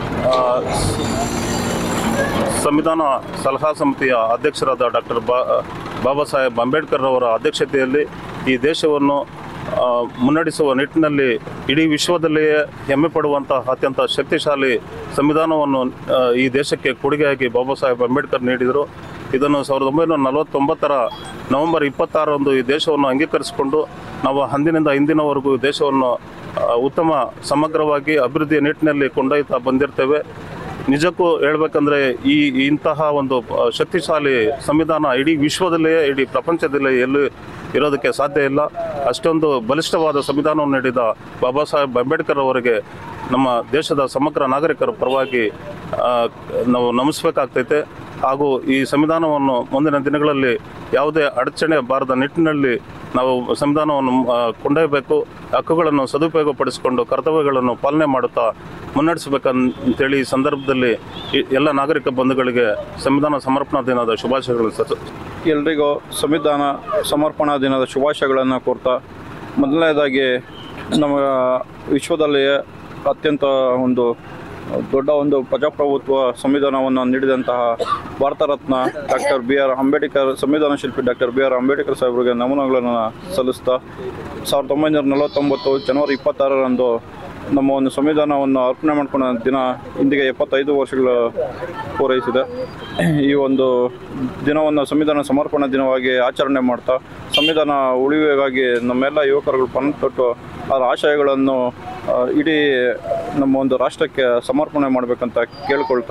ಸಂವಿಧಾನ ಸಲಹಾ ಸಮಿತಿಯ ಅಧ್ಯಕ್ಷರಾದ ಡಾಕ್ಟರ್ ಬಾಬಾ ಸಾಹೇಬ್ ಅಂಬೇಡ್ಕರ್ ಅವರ ಅಧ್ಯಕ್ಷತೆಯಲ್ಲಿ ಈ ದೇಶವನ್ನು ಮುನ್ನಡೆಸುವ ನಿಟ್ಟಿನಲ್ಲಿ ಇಡೀ ವಿಶ್ವದಲ್ಲಿಯೇ ಹೆಮ್ಮೆ ಪಡುವಂಥ ಅತ್ಯಂತ ಶಕ್ತಿಶಾಲಿ ಸಂವಿಧಾನವನ್ನು ಈ ದೇಶಕ್ಕೆ ಕೊಡುಗೆಯಾಗಿ ಬಾಬಾ ಸಾಹೇಬ್ ಅಂಬೇಡ್ಕರ್ ನೀಡಿದರು. ಇದನ್ನು 1949ರ ನವೆಂಬರ್ 26ರಂದು ಈ ದೇಶವನ್ನು ಅಂಗೀಕರಿಸಿಕೊಂಡು ನಾವು ಅಂದಿನಿಂದ ಇಂದಿನವರೆಗೂ ಈ ದೇಶವನ್ನು ಉತ್ತಮ ಸಮಗ್ರವಾಗಿ ಅಭಿವೃದ್ಧಿಯ ನಿಟ್ಟಿನಲ್ಲಿ ಕೊಂಡೊಯ್ತಾ ಬಂದಿರ್ತೇವೆ. ನಿಜಕ್ಕೂ ಹೇಳಬೇಕಂದ್ರೆ ಇಂತಹ ಒಂದು ಶಕ್ತಿಶಾಲಿ ಸಂವಿಧಾನ ಇಡೀ ವಿಶ್ವದಲ್ಲಿಯೇ ಇಡೀ ಪ್ರಪಂಚದಲ್ಲಿಯೇ ಎಲ್ಲೂ ಇರೋದಕ್ಕೆ ಸಾಧ್ಯ ಇಲ್ಲ. ಅಷ್ಟೊಂದು ಬಲಿಷ್ಠವಾದ ಸಂವಿಧಾನವನ್ನು ನೀಡಿದ ಬಾಬಾ ಸಾಹೇಬ್ ಅಂಬೇಡ್ಕರ್ ಅವರಿಗೆ ನಮ್ಮ ದೇಶದ ಸಮಗ್ರ ನಾಗರಿಕರ ಪರವಾಗಿ ನಾವು ನಮಿಸಬೇಕಾಗ್ತೈತೆ. ಹಾಗೂ ಈ ಸಂವಿಧಾನವನ್ನು ಮುಂದಿನ ದಿನಗಳಲ್ಲಿ ಯಾವುದೇ ಅಡಚಣೆ ಬಾರದ ನಿಟ್ಟಿನಲ್ಲಿ ನಾವು ಸಂವಿಧಾನವನ್ನು ಕೊಂಡೊಯ್ಯಬೇಕು. ಹಕ್ಕುಗಳನ್ನು ಸದುಪಯೋಗಪಡಿಸಿಕೊಂಡು ಕರ್ತವ್ಯಗಳನ್ನು ಪಾಲನೆ ಮಾಡುತ್ತಾ ಮುನ್ನಡೆಸಬೇಕಂತೇಳಿ ಈ ಸಂದರ್ಭದಲ್ಲಿ ಎಲ್ಲ ನಾಗರಿಕ ಬಂಧುಗಳಿಗೆ ಸಂವಿಧಾನ ಸಮರ್ಪಣಾ ದಿನದ ಶುಭಾಶಯಗಳು. ಎಲ್ರಿಗೂ ಸಂವಿಧಾನ ಸಮರ್ಪಣಾ ದಿನದ ಶುಭಾಶಯಗಳನ್ನು ಕೋರ್ತಾ, ಮೊದಲನೇದಾಗಿ ನಮ್ಮ ವಿಶ್ವದಲ್ಲಿಯೇ ಅತ್ಯಂತ ಒಂದು ದೊಡ್ಡ ಒಂದು ಪ್ರಜಾಪ್ರಭುತ್ವ ಸಂವಿಧಾನವನ್ನು ನೀಡಿದಂತಹ ಭಾರತ ರತ್ನ ಡಾಕ್ಟರ್ BR ಅಂಬೇಡ್ಕರ್, ಸಂವಿಧಾನ ಶಿಲ್ಪಿ ಡಾಕ್ಟರ್ BR ಅಂಬೇಡ್ಕರ್ ಸಾಹೇಬರಿಗೆ ನಮನಗಳನ್ನು ಸಲ್ಲಿಸ್ತಾ 1949 ಜನವರಿ 26ರಂದು ನಮ್ಮ ಒಂದು ಸಂವಿಧಾನವನ್ನು ಅರ್ಪಣೆ ಮಾಡ್ಕೊಂಡ ದಿನ ಇಂದಿಗೆ 75 ವರ್ಷಗಳು ಪೂರೈಸಿದೆ. ಈ ಒಂದು ದಿನವನ್ನು ಸಂವಿಧಾನ ಸಮರ್ಪಣಾ ದಿನವಾಗಿ ಆಚರಣೆ ಮಾಡ್ತಾ ಸಂವಿಧಾನ ಉಳಿವಿಗಾಗಿ ನಮ್ಮೆಲ್ಲ ಯುವಕರುಗಳು ಪಣ ತೊಟ್ಟು ಅವರ ಆಶಯಗಳನ್ನು ಇಡೀ ನಮ್ಮ ಒಂದು ರಾಷ್ಟ್ರಕ್ಕೆ ಸಮರ್ಪಣೆ ಮಾಡಬೇಕಂತ ಕೇಳ್ಕೊಳ್ತಾ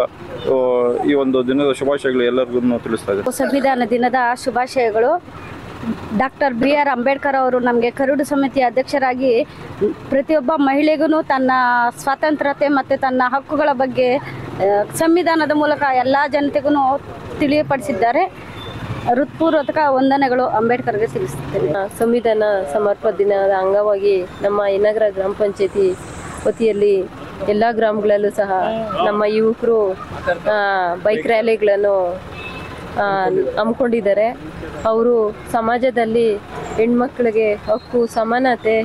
ಈ ಒಂದು ದಿನದ ಶುಭಾಶಯಗಳು ಎಲ್ಲರಿಗೂ ತಿಳಿಸ್ತಾ ಇದೆ. ಸಂವಿಧಾನ ದಿನದ ಶುಭಾಶಯಗಳು. ಡಾಕ್ಟರ್ BR ಅಂಬೇಡ್ಕರ್ ಅವರು ನಮಗೆ ಕರಡು ಸಮಿತಿ ಅಧ್ಯಕ್ಷರಾಗಿ ಪ್ರತಿಯೊಬ್ಬ ಮಹಿಳೆಗೂ ತನ್ನ ಸ್ವಾತಂತ್ರ್ಯತೆ ಮತ್ತು ತನ್ನ ಹಕ್ಕುಗಳ ಬಗ್ಗೆ ಸಂವಿಧಾನದ ಮೂಲಕ ಎಲ್ಲ ಜನತೆಗೂ ತಿಳಿಯಪಡಿಸಿದ್ದಾರೆ. ಹೃತ್ಪೂರ್ವಕ ವಂದನೆಗಳು ಅಂಬೇಡ್ಕರ್ಗೆ ಸಲ್ಲಿಸುತ್ತೇನೆ. ಸಂವಿಧಾನ ಸಮರ್ಪಣಾ ದಿನದ ಅಂಗವಾಗಿ ನಮ್ಮ ಯನ್ನಗರ ಗ್ರಾಮ ಪಂಚಾಯತಿ ವತಿಯಲ್ಲಿ ಎಲ್ಲ ಗ್ರಾಮಗಳಲ್ಲೂ ಸಹ ನಮ್ಮ ಯುವಕರು ಬೈಕ್ ರ್ಯಾಲಿಗಳನ್ನು ಹಮ್ಮಿಕೊಂಡಿದ್ದಾರೆ. ಅವರು ಸಮಾಜದಲ್ಲಿ ಹೆಣ್ಮಕ್ಳಿಗೆ ಹಕ್ಕು, ಸಮಾನತೆ,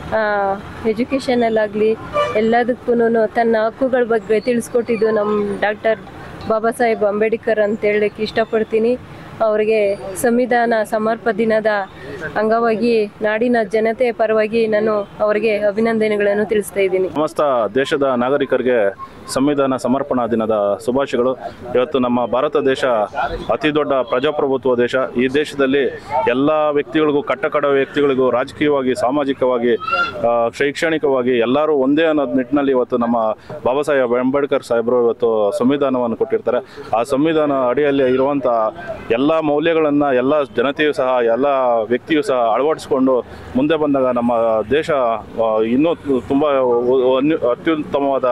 ಎಜುಕೇಷನಲ್ಲಾಗಲಿ ಎಲ್ಲದಕ್ಕೂ ತನ್ನ ಹಕ್ಕುಗಳ ಬಗ್ಗೆ ತಿಳಿಸ್ಕೊಟ್ಟಿದ್ದು ನಮ್ಮ ಡಾಕ್ಟರ್ ಬಾಬಾ ಸಾಹೇಬ್ ಅಂಬೇಡ್ಕರ್ ಅಂತ ಹೇಳಕ್ಕೆ ಇಷ್ಟಪಡ್ತೀನಿ. ಅವರಿಗೆ ಸಂವಿಧಾನ ಸಮರ್ಪಣಾ ದಿನದ ಅಂಗವಾಗಿ ನಾಡಿನ ಜನತೆ ಪರವಾಗಿ ನಾನು ಅವರಿಗೆ ಅಭಿನಂದನೆಗಳನ್ನು ತಿಳಿಸ್ತಾ ಇದ್ದೀನಿ. ಸಮಸ್ತ ದೇಶದ ನಾಗರಿಕರಿಗೆ ಸಂವಿಧಾನ ಸಮರ್ಪಣಾ ದಿನದ ಶುಭಾಶಯಗಳು. ಇವತ್ತು ನಮ್ಮ ಭಾರತ ದೇಶ ಅತಿ ದೊಡ್ಡ ಪ್ರಜಾಪ್ರಭುತ್ವ ದೇಶ. ಈ ದೇಶದಲ್ಲಿ ಎಲ್ಲ ವ್ಯಕ್ತಿಗಳಿಗೂ, ಕಟ್ಟಕಡ ವ್ಯಕ್ತಿಗಳಿಗೂ ರಾಜಕೀಯವಾಗಿ, ಸಾಮಾಜಿಕವಾಗಿ, ಶೈಕ್ಷಣಿಕವಾಗಿ ಎಲ್ಲರೂ ಒಂದೇ ಅನ್ನೋ ನಿಟ್ಟಿನಲ್ಲಿ ಇವತ್ತು ನಮ್ಮ ಬಾಬಾ ಸಾಹೇಬ್ ಅಂಬೇಡ್ಕರ್ ಸಾಹೇಬರು ಇವತ್ತು ಸಂವಿಧಾನವನ್ನು ಕೊಟ್ಟಿರ್ತಾರೆ. ಆ ಸಂವಿಧಾನ ಅಡಿಯಲ್ಲಿ ಇರುವಂಥ ಎಲ್ಲ ಮೌಲ್ಯಗಳನ್ನು ಎಲ್ಲ ಜನತೆಯೂ ಸಹ, ಎಲ್ಲ ವ್ಯಕ್ತಿಯೂ ಸಹ ಅಳವಡಿಸಿಕೊಂಡು ಮುಂದೆ ಬಂದಾಗ ನಮ್ಮ ದೇಶ ಇನ್ನೂ ತುಂಬ ಅತ್ಯುತ್ತಮವಾದ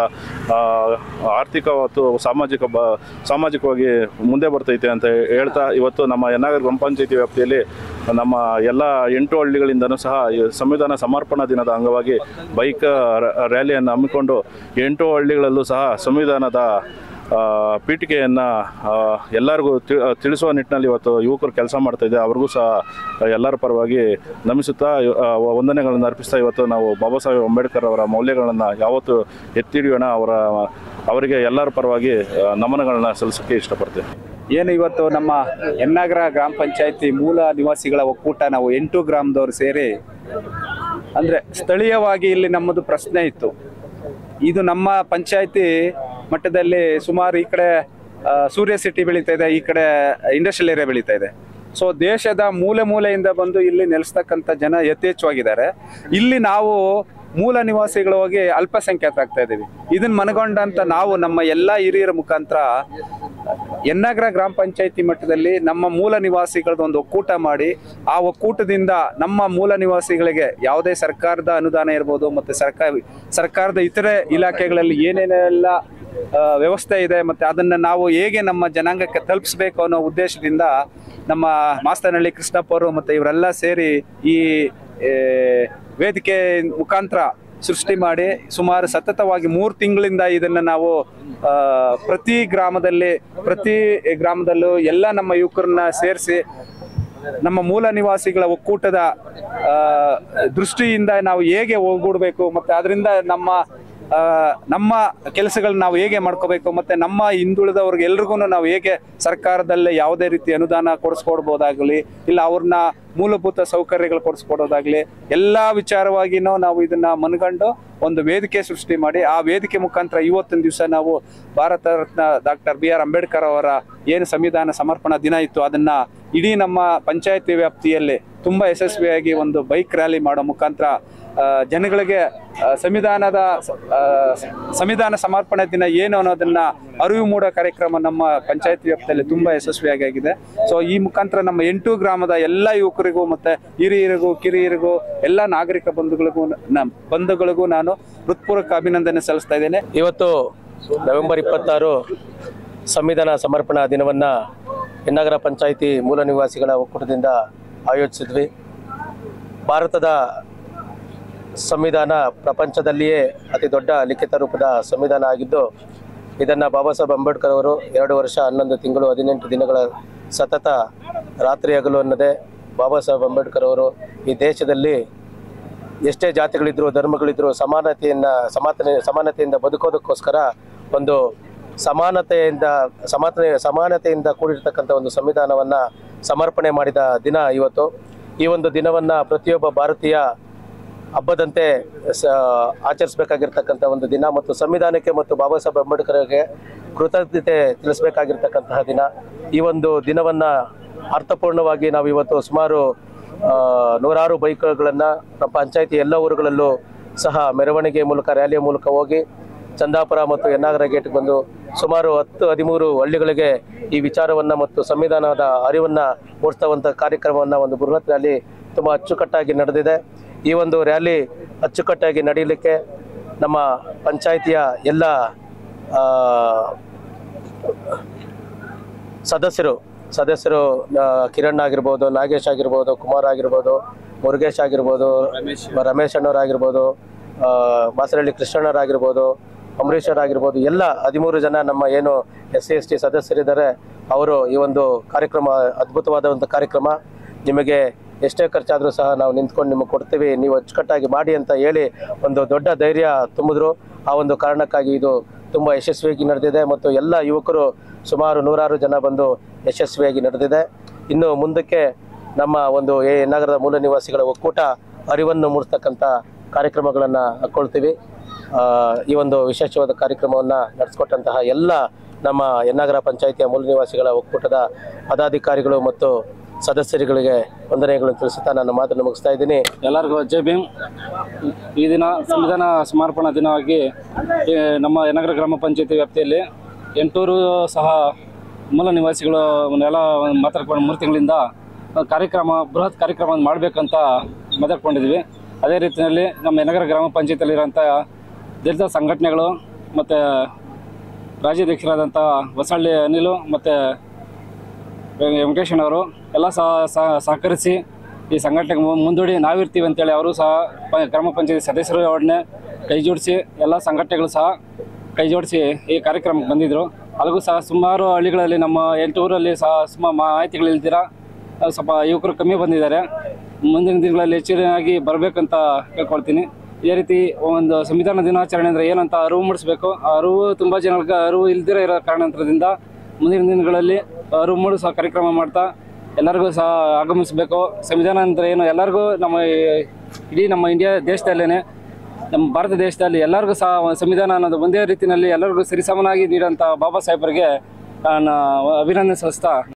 ಆರ್ಥಿಕ ಮತ್ತು ಸಾಮಾಜಿಕವಾಗಿ ಮುಂದೆ ಬರ್ತೈತೆ ಅಂತ ಹೇಳ್ತಾ ಇವತ್ತು ನಮ್ಮ ಯನ್ನಗರ ಗ್ರಾಮ ಪಂಚಾಯತಿ ವ್ಯಾಪ್ತಿಯಲ್ಲಿ ನಮ್ಮ ಎಲ್ಲ 8 ಹಳ್ಳಿಗಳಿಂದನೂ ಸಹ ಸಂವಿಧಾನ ಸಮರ್ಪಣಾ ದಿನದ ಅಂಗವಾಗಿ ಬೈಕ್ ರ್ಯಾಲಿಯನ್ನು ಹಮ್ಮಿಕೊಂಡು 8 ಹಳ್ಳಿಗಳಲ್ಲೂ ಸಹ ಸಂವಿಧಾನದ ಪೀಠಿಕೆಯನ್ನು ಎಲ್ಲರಿಗೂ ತಿಳಿಸುವ ನಿಟ್ಟಿನಲ್ಲಿ ಇವತ್ತು ಯುವಕರು ಕೆಲಸ ಮಾಡ್ತಾಯಿದೆ. ಅವ್ರಿಗೂ ಸಹ ಎಲ್ಲರ ಪರವಾಗಿ ನಮಿಸುತ್ತಾ ವಂದನೆಗಳನ್ನು ಅರ್ಪಿಸ್ತಾ ಇವತ್ತು ನಾವು ಬಾಬಾ ಸಾಹೇಬ್ ಅಂಬೇಡ್ಕರ್ ಅವರ ಮೌಲ್ಯಗಳನ್ನು ಯಾವತ್ತು ಎತ್ತಿಡಿಯೋಣ, ಅವರಿಗೆ ಎಲ್ಲರ ಪರವಾಗಿ ನಮನಗಳನ್ನ ಸಲ್ಲಿಸೋಕ್ಕೆ ಇಷ್ಟಪಡ್ತೇನೆ. ಏನು ಇವತ್ತು ನಮ್ಮ ಯನ್ನಗರ ಗ್ರಾಮ ಪಂಚಾಯತಿ ಮೂಲ ನಿವಾಸಿಗಳ ಒಕ್ಕೂಟ ನಾವು 8 ಗ್ರಾಮದವರು ಸೇರಿ, ಅಂದರೆ ಸ್ಥಳೀಯವಾಗಿ ಇಲ್ಲಿ ನಮ್ಮದು ಪ್ರಶ್ನೆ ಇತ್ತು. ಇದು ನಮ್ಮ ಪಂಚಾಯತಿ ಮಟ್ಟದಲ್ಲಿ ಸುಮಾರು ಈ ಕಡೆ ಸೂರ್ಯ ಸಿಟಿ ಬೆಳೀತಾ ಇದೆ, ಈ ಕಡೆ ಇಂಡಸ್ಟ್ರಿಯಲ್ ಏರಿಯಾ ಬೆಳೀತಾ ಇದೆ. ಸೊ ದೇಶದ ಮೂಲೆ ಮೂಲೆಯಿಂದ ಬಂದು ಇಲ್ಲಿ ನೆಲೆಸ್ತಕ್ಕಂಥ ಜನ ಯಥೇಚ್ಛವಾಗಿದ್ದಾರೆ. ಇಲ್ಲಿ ನಾವು ಮೂಲ ನಿವಾಸಿಗಳು ಹೋಗಿ ಅಲ್ಪಸಂಖ್ಯಾತರಾಗ್ತಾ ಇದ್ದೀವಿ. ಇದನ್ನು ಮನಗೊಂಡಂತ ನಾವು ನಮ್ಮ ಎಲ್ಲ ಹಿರಿಯರ ಮುಖಾಂತರ ಯನ್ನಗರ ಗ್ರಾಮ ಪಂಚಾಯತಿ ಮಟ್ಟದಲ್ಲಿ ನಮ್ಮ ಮೂಲ ನಿವಾಸಿಗಳದ್ದು ಒಂದು ಒಕ್ಕೂಟ ಮಾಡಿ, ಆ ಒಕ್ಕೂಟದಿಂದ ನಮ್ಮ ಮೂಲ ನಿವಾಸಿಗಳಿಗೆ ಯಾವುದೇ ಸರ್ಕಾರದ ಅನುದಾನ ಇರ್ಬೋದು ಮತ್ತು ಸರ್ಕಾರದ ಇತರೆ ಇಲಾಖೆಗಳಲ್ಲಿ ಏನೇನೆಲ್ಲ ವ್ಯವಸ್ಥೆ ಇದೆ ಮತ್ತು ಅದನ್ನು ನಾವು ಹೇಗೆ ನಮ್ಮ ಜನಾಂಗಕ್ಕೆ ತಲುಪಿಸ್ಬೇಕು ಅನ್ನೋ ಉದ್ದೇಶದಿಂದ ನಮ್ಮ ಮಾಸ್ತನಹಳ್ಳಿ ಕೃಷ್ಣಪ್ಪ ಅವರು ಮತ್ತು ಇವರೆಲ್ಲ ಸೇರಿ ಈ ವೇದಿಕೆ ಮುಖಾಂತರ ಸೃಷ್ಟಿ ಮಾಡಿ ಸುಮಾರು ಸತತವಾಗಿ 3 ತಿಂಗಳಿಂದ ಇದನ್ನು ನಾವು ಪ್ರತಿ ಗ್ರಾಮದಲ್ಲೂ ಎಲ್ಲ ನಮ್ಮ ಯುವಕರನ್ನ ಸೇರಿಸಿ ನಮ್ಮ ಮೂಲ ನಿವಾಸಿಗಳ ಒಕ್ಕೂಟದ ದೃಷ್ಟಿಯಿಂದ ನಾವು ಹೇಗೆ ಒಗ್ಗೂಡಬೇಕು ಮತ್ತು ಅದರಿಂದ ನಮ್ಮ ಕೆಲಸಗಳನ್ನ ನಾವು ಹೇಗೆ ಮಾಡ್ಕೋಬೇಕು ಮತ್ತು ನಮ್ಮ ಹಿಂದುಳಿದವ್ರಿಗೆ ಎಲ್ರಿಗೂ ನಾವು ಹೇಗೆ ಸರ್ಕಾರದಲ್ಲೇ ಯಾವುದೇ ರೀತಿ ಅನುದಾನ ಕೊಡಿಸ್ಕೊಡ್ಬೋದಾಗಲಿ, ಇಲ್ಲ ಅವ್ರನ್ನ ಮೂಲಭೂತ ಸೌಕರ್ಯಗಳು ಕೊಡಿಸ್ಕೊಡೋದಾಗಲಿ ಎಲ್ಲ ವಿಚಾರವಾಗಿನೂ ನಾವು ಇದನ್ನು ಮನಗಂಡು ಒಂದು ವೇದಿಕೆ ಸೃಷ್ಟಿ ಮಾಡಿ, ಆ ವೇದಿಕೆ ಮುಖಾಂತರ ಇವತ್ತಿನ ದಿವಸ ನಾವು ಭಾರತ ರತ್ನ ಡಾಕ್ಟರ್ BR ಅಂಬೇಡ್ಕರ್ ಅವರ ಏನು ಸಂವಿಧಾನ ಸಮರ್ಪಣಾ ದಿನ ಇತ್ತು ಅದನ್ನು ಇಡೀ ನಮ್ಮ ಪಂಚಾಯತಿ ವ್ಯಾಪ್ತಿಯಲ್ಲಿ ತುಂಬ ಯಶಸ್ವಿಯಾಗಿ ಒಂದು ಬೈಕ್ ರ್ಯಾಲಿ ಮಾಡೋ ಮುಖಾಂತರ ಜನಗಳಿಗೆ ಸಂವಿಧಾನ ಸಮರ್ಪಣೆ ದಿನ ಏನು ಅನ್ನೋದನ್ನ ಅರಿವು ಮೂಡೋ ಕಾರ್ಯಕ್ರಮ ನಮ್ಮ ಪಂಚಾಯತಿ ವ್ಯಾಪ್ತಿಯಲ್ಲಿ ತುಂಬ ಯಶಸ್ವಿಯಾಗಿ ಆಗಿದೆ. ಸೊ ಈ ಮುಖಾಂತರ ನಮ್ಮ 8 ಗ್ರಾಮದ ಎಲ್ಲ ಯುವಕರಿಗೂ ಮತ್ತು ಹಿರಿಯರಿಗೂ ಕಿರಿಯರಿಗೂ ಎಲ್ಲ ನಾಗರಿಕ ಬಂಧುಗಳಿಗೂ ನಾನು ಹೃತ್ಪೂರ್ವಕ ಅಭಿನಂದನೆ ಸಲ್ಲಿಸ್ತಾ ಇದ್ದೇನೆ. ಇವತ್ತು ನವೆಂಬರ್ 26 ಸಂವಿಧಾನ ಸಮರ್ಪಣಾ ದಿನವನ್ನು ಯನ್ನಗರ ಪಂಚಾಯಿತಿ ಮೂಲ ನಿವಾಸಿಗಳ ಒಕ್ಕೂಟದಿಂದ ಆಯೋಜಿಸಿದ್ವಿ. ಭಾರತದ ಸಂವಿಧಾನ ಪ್ರಪಂಚದಲ್ಲಿಯೇ ಅತಿ ದೊಡ್ಡ ಲಿಖಿತ ರೂಪದ ಸಂವಿಧಾನ ಆಗಿದ್ದು, ಇದನ್ನು ಬಾಬಾ ಸಾಹೇಬ್ ಅಂಬೇಡ್ಕರ್ ಅವರು 2 ವರ್ಷ 11 ತಿಂಗಳು 18 ದಿನಗಳ ಸತತ ರಾತ್ರಿ ಹಗಲು ಅನ್ನದೇ ಬಾಬಾ ಸಾಹೇಬ್ ಅಂಬೇಡ್ಕರ್ ಅವರು ಈ ದೇಶದಲ್ಲಿ ಎಷ್ಟೇ ಜಾತಿಗಳಿದ್ರು, ಧರ್ಮಗಳಿದ್ರು ಸಮಾನತೆಯಿಂದ ಬದುಕೋದಕ್ಕೋಸ್ಕರ ಒಂದು ಸಮಾನತೆಯಿಂದ ಕೂಡಿರ್ತಕ್ಕಂಥ ಒಂದು ಸಂವಿಧಾನವನ್ನು ಸಮರ್ಪಣೆ ಮಾಡಿದ ದಿನ ಇವತ್ತು. ಈ ಒಂದು ದಿನವನ್ನು ಪ್ರತಿಯೊಬ್ಬ ಭಾರತೀಯ ಹಬ್ಬದಂತೆ ಆಚರಿಸಬೇಕಾಗಿರ್ತಕ್ಕಂಥ ಒಂದು ದಿನ ಮತ್ತು ಸಂವಿಧಾನಕ್ಕೆ ಮತ್ತು ಬಾಬಾ ಸಾಹೇಬ್ ಅಂಬೇಡ್ಕರ್ಗೆ ಕೃತಜ್ಞತೆ ತಿಳಿಸಬೇಕಾಗಿರ್ತಕ್ಕಂತಹ ದಿನ. ಈ ಒಂದು ದಿನವನ್ನು ಅರ್ಥಪೂರ್ಣವಾಗಿ ನಾವು ಇವತ್ತು ಸುಮಾರು 100 ಬೈಕ್ಗಳನ್ನು ನಮ್ಮ ಪಂಚಾಯಿತಿ ಎಲ್ಲ ಊರುಗಳಲ್ಲೂ ಸಹ ಮೆರವಣಿಗೆ ಮೂಲಕ ರ್ಯಾಲಿಯ ಮೂಲಕ ಹೋಗಿ ಚಂದಾಪುರ ಮತ್ತು ಯನ್ನಾಗರ ಗೇಟ್ಗೆ ಬಂದು ಸುಮಾರು 10-13 ಹಳ್ಳಿಗಳಿಗೆ ಈ ವಿಚಾರವನ್ನು ಮತ್ತು ಸಂವಿಧಾನದ ಅರಿವನ್ನು ಮೂಡಿಸುವಂಥ ಕಾರ್ಯಕ್ರಮವನ್ನು ಒಂದು ಬೃಹತ್ ರ್ಯಾಲಿ ತುಂಬ ಅಚ್ಚುಕಟ್ಟಾಗಿ ನಡೆದಿದೆ. ಈ ಒಂದು ರ್ಯಾಲಿ ಅಚ್ಚುಕಟ್ಟಾಗಿ ನಡೆಯಲಿಕ್ಕೆ ನಮ್ಮ ಪಂಚಾಯಿತಿಯ ಎಲ್ಲ ಸದಸ್ಯರು ಕಿರಣ್ ಆಗಿರ್ಬೋದು, ನಾಗೇಶ್ ಆಗಿರ್ಬೋದು, ಕುಮಾರ್ ಆಗಿರ್ಬೋದು, ಮುರುಗೇಶ್ ಆಗಿರ್ಬೋದು, ರಮೇಶ್ ಅಣ್ಣವರಾಗಿರ್ಬೋದು, ಬಾಸರಹಳ್ಳಿ ಕೃಷ್ಣಣ್ಣವರಾಗಿರ್ಬೋದು, ಅಂಬರೀಶರ್ ಆಗಿರ್ಬೋದು, ಎಲ್ಲ 13 ಜನ ನಮ್ಮ ಏನು SC/ST ಸದಸ್ಯರಿದ್ದಾರೆ. ಅವರು ಈ ಒಂದು ಕಾರ್ಯಕ್ರಮ ಅದ್ಭುತವಾದ ಒಂದು ಕಾರ್ಯಕ್ರಮ. ನಿಮಗೆ ಎಷ್ಟೇ ಖರ್ಚಾದರೂ ಸಹ ನಾವು ನಿಂತ್ಕೊಂಡು ನಿಮಗೆ ಕೊಡ್ತೀವಿ, ನೀವು ಅಚ್ಚುಕಟ್ಟಾಗಿ ಮಾಡಿ ಅಂತ ಹೇಳಿ ಒಂದು ದೊಡ್ಡ ಧೈರ್ಯ ತುಂಬಿದ್ರು. ಆ ಒಂದು ಕಾರಣಕ್ಕಾಗಿ ಇದು ತುಂಬ ಯಶಸ್ವಿಯಾಗಿ ನಡೆದಿದೆ ಮತ್ತು ಎಲ್ಲ ಯುವಕರು ಸುಮಾರು 106 ಜನ ಬಂದು ಯಶಸ್ವಿಯಾಗಿ ನಡೆದಿದೆ. ಇನ್ನು ಮುಂದಕ್ಕೆ ನಮ್ಮ ಒಂದು ನಗರದ ಮೂಲ ನಿವಾಸಿಗಳ ಒಕ್ಕೂಟ ಅರಿವನ್ನು ಮೂಡಿಸ್ತಕ್ಕಂಥ ಕಾರ್ಯಕ್ರಮಗಳನ್ನು ಹಾಕ್ಕೊಳ್ತೀವಿ. ಈ ಒಂದು ವಿಶೇಷವಾದ ಕಾರ್ಯಕ್ರಮವನ್ನು ನಡೆಸಿಕೊಟ್ಟಂತಹ ಎಲ್ಲ ನಮ್ಮ ಯನ್ನಾಗರ ಪಂಚಾಯಿತಿಯ ಮೂಲ ನಿವಾಸಿಗಳ ಒಕ್ಕೂಟದ ಪದಾಧಿಕಾರಿಗಳು ಮತ್ತು ಸದಸ್ಯರುಗಳಿಗೆ ವಂದನೆಗಳನ್ನು ತಿಳಿಸುತ್ತಾ ನನ್ನ ಮಾತನ್ನು ಮುಗಿಸ್ತಾ ಇದ್ದೀನಿ. ಎಲ್ಲರಿಗೂ ಜೈ ಭೀಮ್. ಈ ದಿನ ಸಂವಿಧಾನ ಸಮರ್ಪಣಾ ದಿನವಾಗಿ ನಮ್ಮ ಯನ್ನಾಗರ ಗ್ರಾಮ ಪಂಚಾಯಿತಿ ವ್ಯಾಪ್ತಿಯಲ್ಲಿ 800 ಸಹ ಮೂಲ ನಿವಾಸಿಗಳು ಎಲ್ಲ ಮಾತಾಡ್ಕೊಂಡು 3 ತಿಂಗಳಿಂದ ಬೃಹತ್ ಕಾರ್ಯಕ್ರಮ ಮಾಡಬೇಕಂತ ಮಾತಾಡ್ಕೊಂಡಿದ್ವಿ. ಅದೇ ರೀತಿಯಲ್ಲಿ ನಮ್ಮ ಯನ್ನಾಗರ ಗ್ರಾಮ ಪಂಚಾಯತಿಯಲ್ಲಿರೋಂಥ ದಲಿತ ಸಂಘಟನೆಗಳು ಮತ್ತು ರಾಜ್ಯಾಧ್ಯಕ್ಷರಾದಂಥ ಹೊಸಳ್ಳಿ ಅನಿಲು ಮತ್ತು ವೆಂಕಟೇಶನವರು ಎಲ್ಲ ಸಹಕರಿಸಿ ಈ ಸಂಘಟನೆಗೆ ಮುಂದೂಡಿ ನಾವಿರ್ತೀವಿ ಅಂತೇಳಿ ಅವರು ಸಹ ಗ್ರಾಮ ಪಂಚಾಯತಿ ಸದಸ್ಯರು ಒಡನೆ ಕೈ ಜೋಡಿಸಿ ಎಲ್ಲ ಸಂಘಟನೆಗಳು ಸಹ ಕೈ ಜೋಡಿಸಿ ಈ ಕಾರ್ಯಕ್ರಮಕ್ಕೆ ಬಂದಿದ್ದರು. ಅಲ್ಲಿಗೂ ಸಹ ಸುಮಾರು ಹಳ್ಳಿಗಳಲ್ಲಿ ನಮ್ಮ 8 ಊರಲ್ಲಿ ಸಹ ಸುಮಾರು ಮಾಹಿತಿಗಳಿಲ್ದಿರ ಸ್ವಲ್ಪ ಯುವಕರು ಕಮ್ಮಿ ಬಂದಿದ್ದಾರೆ. ಮುಂದಿನ ದಿನಗಳಲ್ಲಿ ಹೆಚ್ಚಿನಾಗಿ ಬರಬೇಕಂತ ಕೇಳ್ಕೊಳ್ತೀನಿ. ಇದೇ ರೀತಿ ಒಂದು ಸಂವಿಧಾನ ದಿನಾಚರಣೆ ಅಂದರೆ ಏನಂತ ಅರಿವು ಮೂಡಿಸ್ಬೇಕು. ಆ ಅರಿವು ತುಂಬ ಜನಗಳಿಗೆ ಅರಿವು ಇಲ್ದಿರ ಇರೋ ಕಾರಣದಿಂದ ಮುಂದಿನ ದಿನಗಳಲ್ಲಿ ಅರಿವು ಮೂಡಿಸೋ ಕಾರ್ಯಕ್ರಮ ಮಾಡ್ತಾ ಎಲ್ಲರಿಗೂ ಸಹ ಆಗಮಿಸಬೇಕು. ಸಂವಿಧಾನ ಅಂದರೆ ಏನು ಎಲ್ಲರಿಗೂ ಇಡೀ ನಮ್ಮ ಇಂಡಿಯಾ ದೇಶದಲ್ಲೇ ನಮ್ಮ ಭಾರತ ದೇಶದಲ್ಲಿ ಎಲ್ಲರಿಗೂ ಸಹ ಸಂವಿಧಾನ ಅನ್ನೋದು ಒಂದೇ ರೀತಿಯಲ್ಲಿ ಎಲ್ಲರಿಗೂ ಸರಿಸಮನಾಗಿ ನೀಡೋಂಥ ಬಾಬಾ ಸಾಹೇಬರಿಗೆ ನಾನು ಅಭಿನಂದನೆ ಸಲ್ಲಿಸ್ತಾ